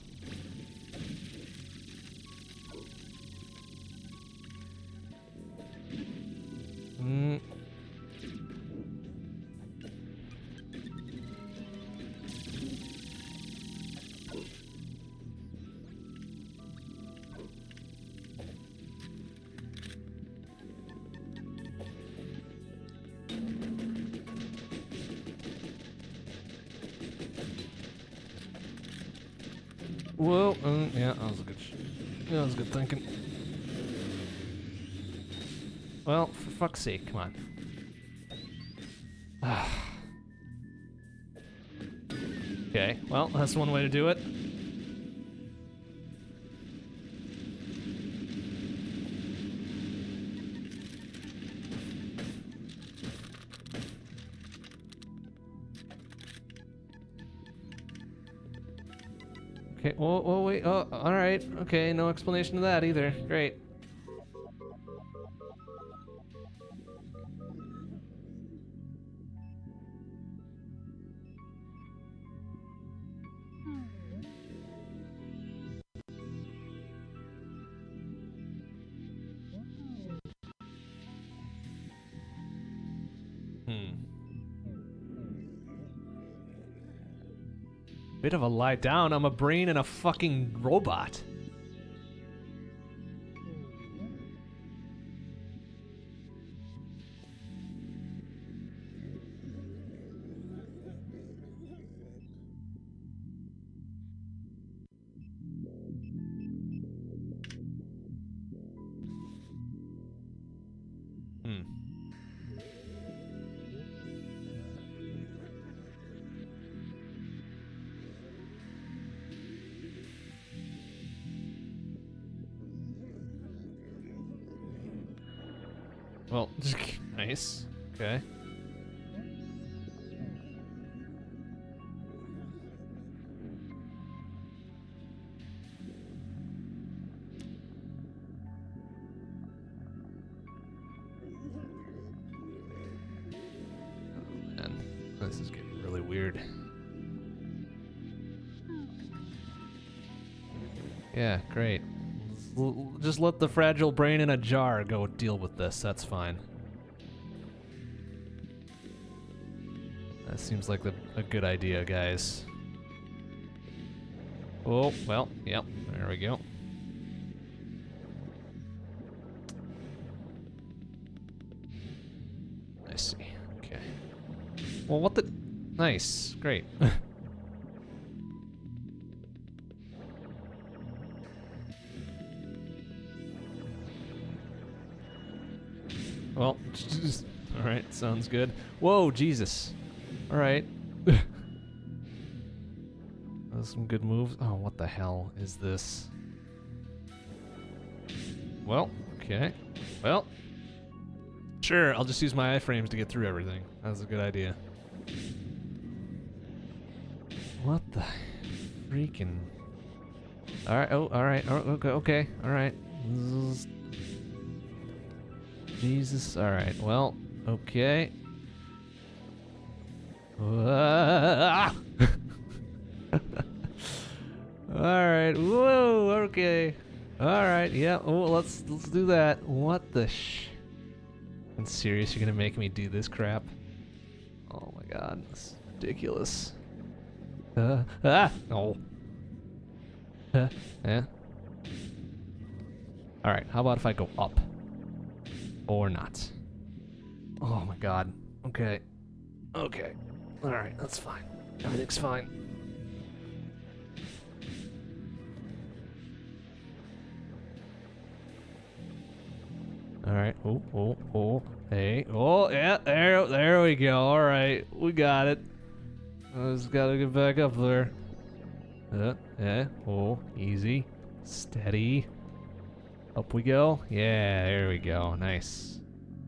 Whoa, yeah, that was a good that was good thinking. Well, for fuck's sake, come on. Okay, well, that's one way to do it. Okay, whoa, wait, oh, alright, okay, no explanation of that either, great. Bit of a lie down, I'm a brain and a fucking robot. well, nice. Okay. This is getting really weird. Yeah, great. Just let the fragile brain in a jar go deal with this. That's fine. That seems like a good idea, guys. Oh, well, yep, there we go. I see. Okay. Well, what the... Nice. Great. Well, alright, sounds good. Whoa, Jesus. Alright. Those some good moves. Oh, what the hell is this? Well, okay. Well, sure, I'll just use my iframes to get through everything. That's a good idea. What the freaking... Alright, oh, alright, okay, alright. Jesus, alright, well, okay. Alright, whoa, okay. Alright, yeah, oh, let's do that. What the I'm serious, you're gonna make me do this crap? Oh my god, this is ridiculous. No. Yeah. Alright, how about if I go up? Or not? Oh my god. Okay. Okay. Alright, that's fine. Everything's fine. Alright. Oh. Hey. Oh, yeah, there we go. Alright, we got it. I just gotta get back up there. Yeah. Oh, easy. Steady. Up we go. Yeah, there we go. Nice.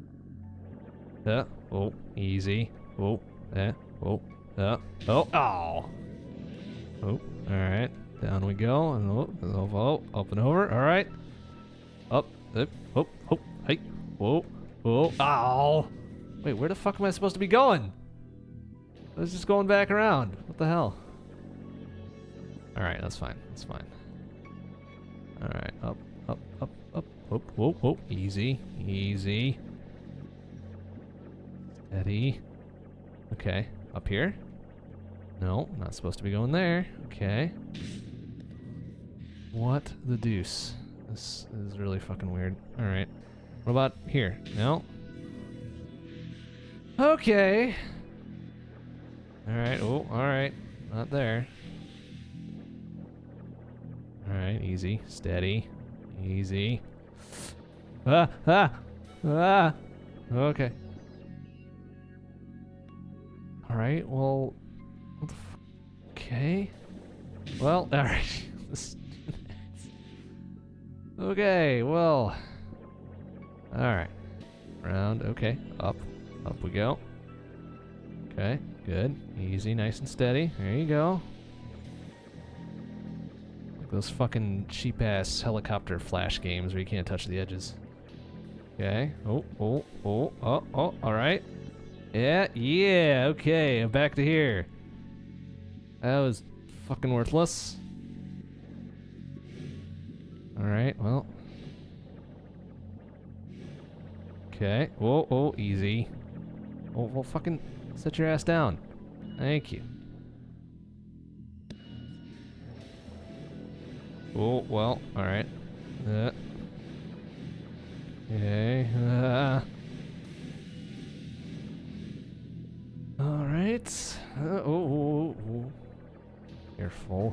Oh, easy. Oh, oh. Oh, alright. Down we go. And up and over. Alright. Up, hey. Whoa. Ow. Wait, where the fuck am I supposed to be going? I was just going back around. What the hell? Alright, that's fine. That's fine. Alright, up. Whoa. Easy. Steady. Okay, up here? No, not supposed to be going there. Okay. What the deuce? This is really fucking weird. Alright. What about here? No? Okay. Alright, oh, alright. Not there. Alright, easy. Steady. Easy. Okay. Alright, well... What the okay. Well, alright. Okay, well... Alright. Round, okay. Up we go. Okay, good. Easy, nice and steady. There you go. Like those fucking cheap-ass helicopter flash games where you can't touch the edges. Okay. Oh, alright. Yeah, okay, I'm back to here. That was fucking worthless. Alright, well. Okay. Oh, easy. Oh, well, fucking sit your ass down. Thank you. Oh, well, alright. Okay. Alright. Oh. Careful.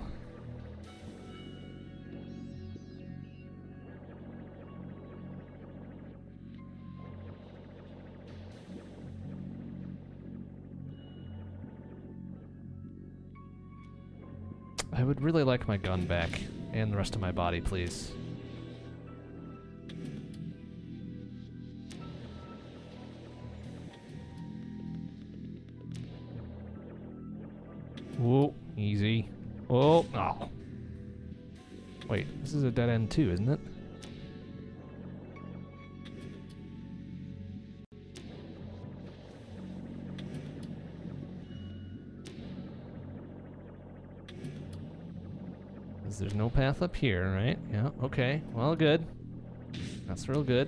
I would really like my gun back, and the rest of my body, please. Whoa, easy. Oh, oh. Wait, this is a dead end too, isn't it? There's no path up here, right? Yeah, okay. Well, good. That's real good.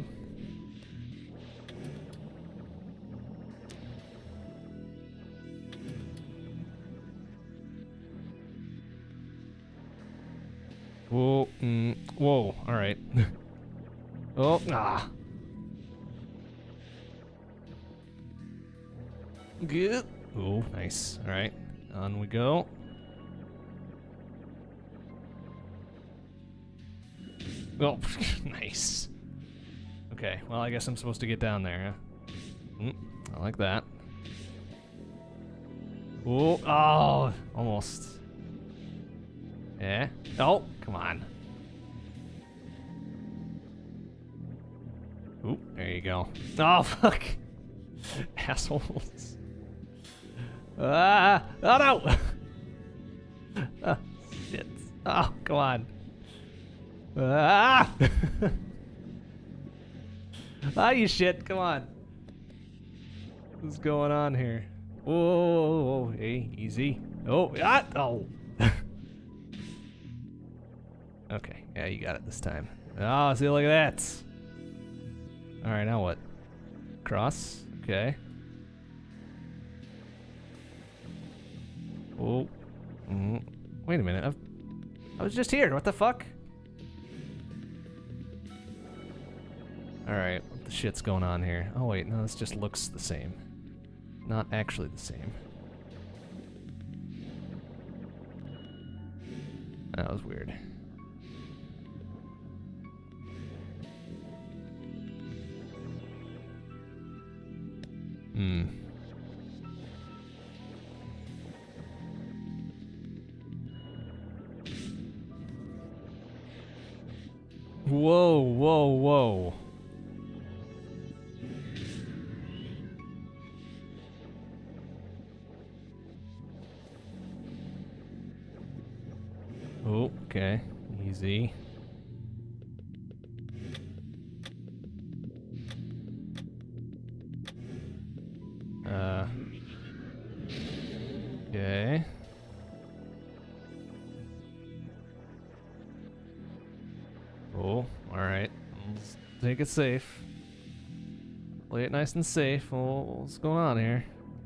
Whoa, whoa, alright. Oh, ah. Good. Oh, nice. Alright, on we go. Oh, nice. Okay, well, I guess I'm supposed to get down there, huh? I like that. Oh, oh, almost. Yeah. Oh, come on. Ooh, there you go. Oh, fuck. Assholes. Ah! Oh, no! Oh, shit. Oh, come on. Ah! Ah, you shit, come on. What's going on here? Whoa, hey, easy. Oh, ah, oh. Okay, yeah, you got it this time. Oh, see, look at that. Alright, now what? Cross, okay. Oh. Wait a minute, I was just here, what the fuck? Alright, what the shit's going on here? Oh wait, no, this just looks the same. Not actually the same. That was weird. Whoa, whoa, whoa. Oh, okay. Easy. Okay. Oh, alright. Let's take it safe. Play it nice and safe. Oh, what's going on here?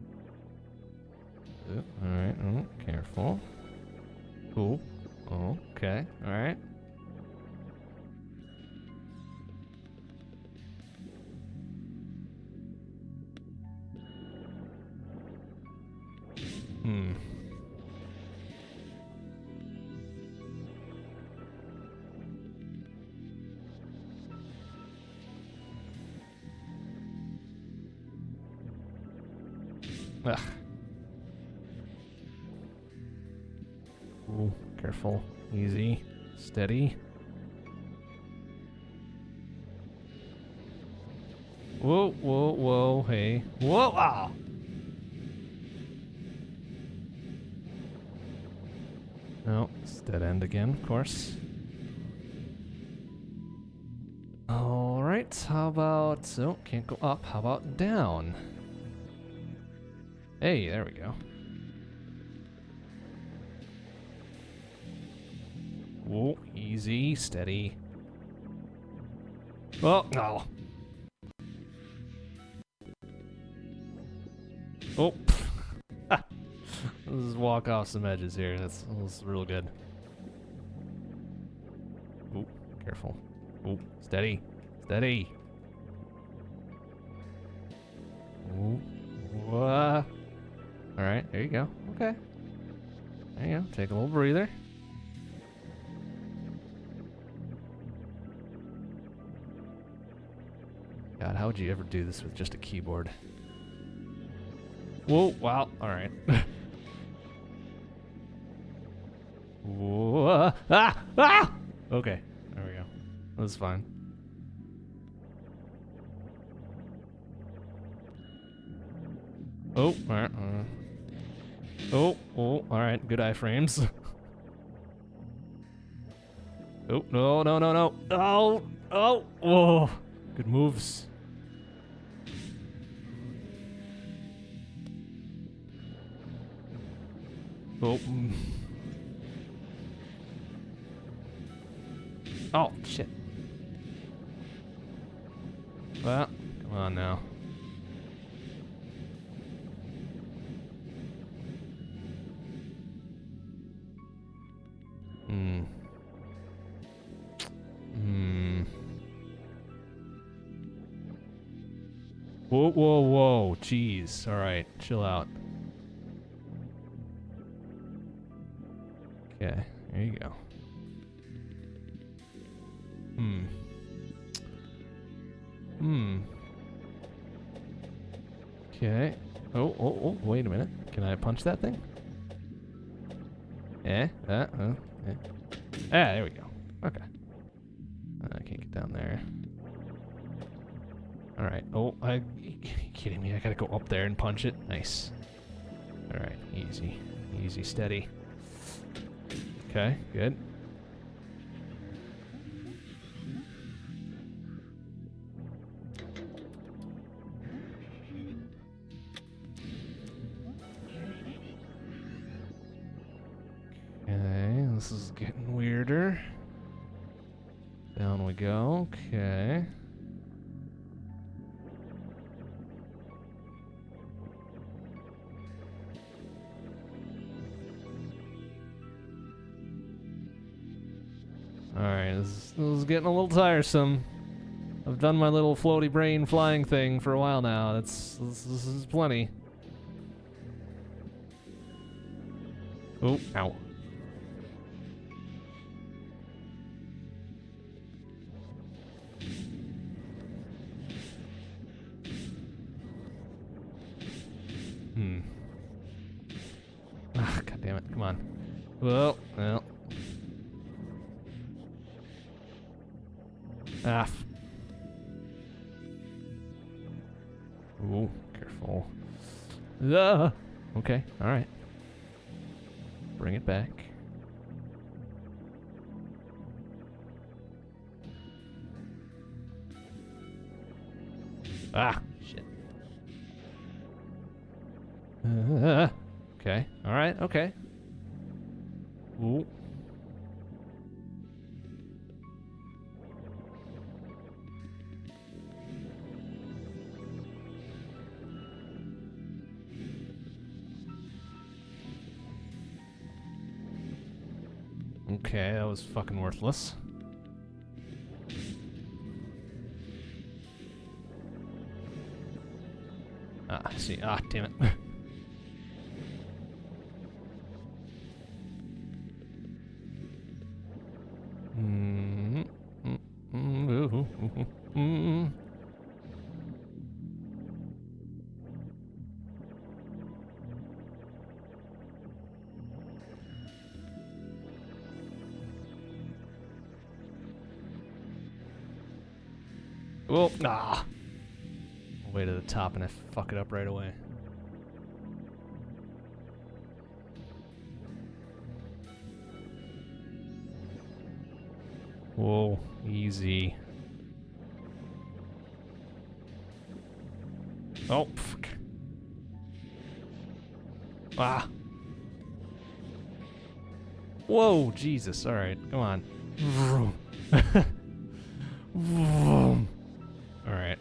Alright, oh, careful. Cool. Oh, okay, alright. Ugh. Ooh, careful. Easy. Steady. Whoa, whoa, whoa, hey. Whoa, ah! No, it's dead end again, of course. Alright, how about... Oh, can't go up. How about down? Hey, there we go. Whoa, easy, steady. Oh, no. Oh. Let's just walk off some edges here. That's real good. Oh, careful. Oh, steady. Steady. Oh. Alright, there you go. Okay. There you go. Take a little breather. God, how would you ever do this with just a keyboard? Whoa, wow, alright. Whoa, ah, ah! Okay, there we go. That was fine. Oh, alright. Oh, alright, good iframes. Oh, no, no, no, no. Oh, good moves. Oh. Oh, shit. Well, come on now. Whoa, jeez. Alright, chill out. Okay, there you go. Okay. Oh, wait a minute. Can I punch that thing? Eh? Ah, there we go. Okay. I can't get down there. Alright. Oh, you kidding me? I gotta go up there and punch it? Nice. Alright, easy. Easy, steady. Okay, good. Okay, this is getting weirder. Down we go. Okay. Alright, this is getting a little tiresome. I've done my little floaty brain flying thing for a while now. This is plenty. Oh, ow. Ah, God damn it, come on. Well. Ah. Ooh, careful. Okay, alright. Bring it back. Ah, shit. Okay, alright, okay. Ooh. Okay, that was fucking worthless. Ah, I see. Ah, damn it. Well, ah. Way to the top and I fuck it up right away. Whoa, easy. Oh, fuck. Ah. Whoa, Jesus. All right, come on. All right.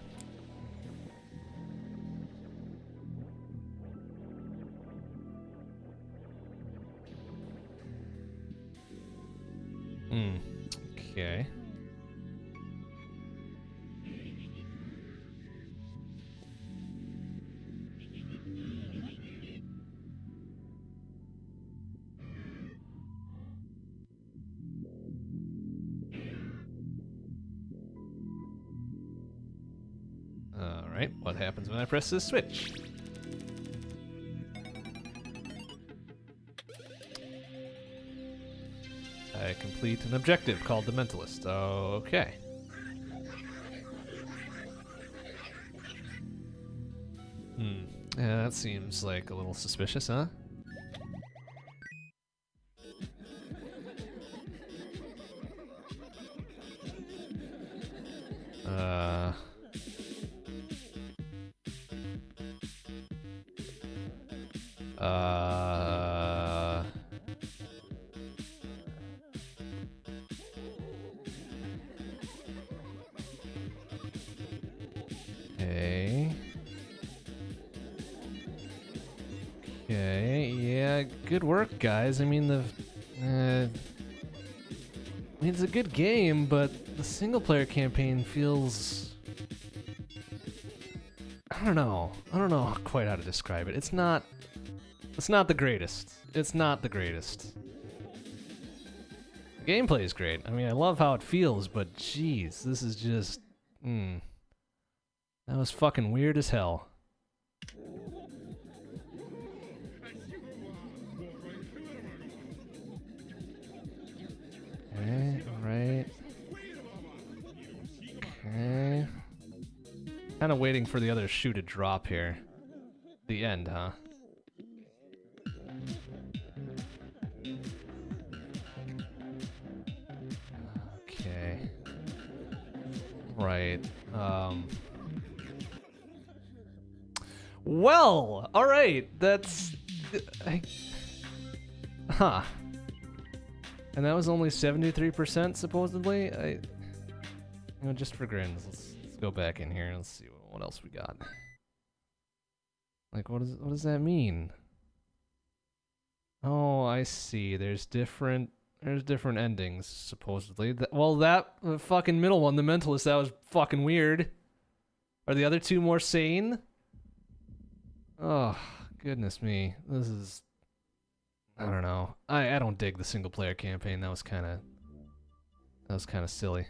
Okay. Alright, what happens when I press this switch? I complete an objective called the Mentalist. Okay. Yeah, that seems like a little suspicious, huh? Okay. Okay, yeah, good work, guys. I mean, it's a good game, but the single-player campaign feels... I don't know quite how to describe it. It's not the greatest. It's not the greatest. The gameplay is great. I mean, I love how it feels, but jeez, this is just... That was fucking weird as hell. Okay, alright. Okay. Kind of waiting for the other shoe to drop here. The end, huh? Okay. Right. Well, alright, that's... Huh. And that was only 73% supposedly? You know, just for grins, let's go back in here and let's see what else we got. Like, what does that mean? Oh, I see. There's different endings, supposedly. Well, that fucking middle one, the Mentalist, that was fucking weird. Are the other two more sane? Oh, goodness me. This is... I don't know. I don't dig the single player campaign. That was kind of silly.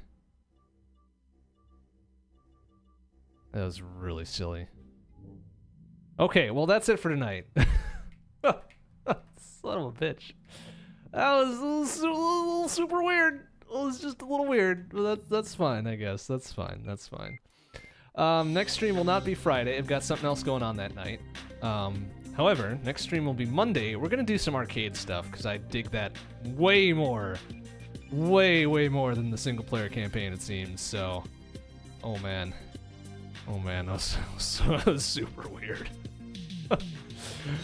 That was really silly. Okay, well that's it for tonight. Son of a bitch. That was a little super weird. It was just a little weird. But that's fine, I guess. That's fine. That's fine. Next stream will not be Friday. I've got something else going on that night. However, next stream will be Monday. We're gonna do some arcade stuff because I dig that way more, way more than the single player campaign, it seems. So, oh man, that was super weird.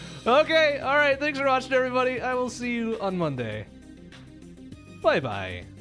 Okay, all right. Thanks for watching, everybody. I will see you on Monday. Bye bye.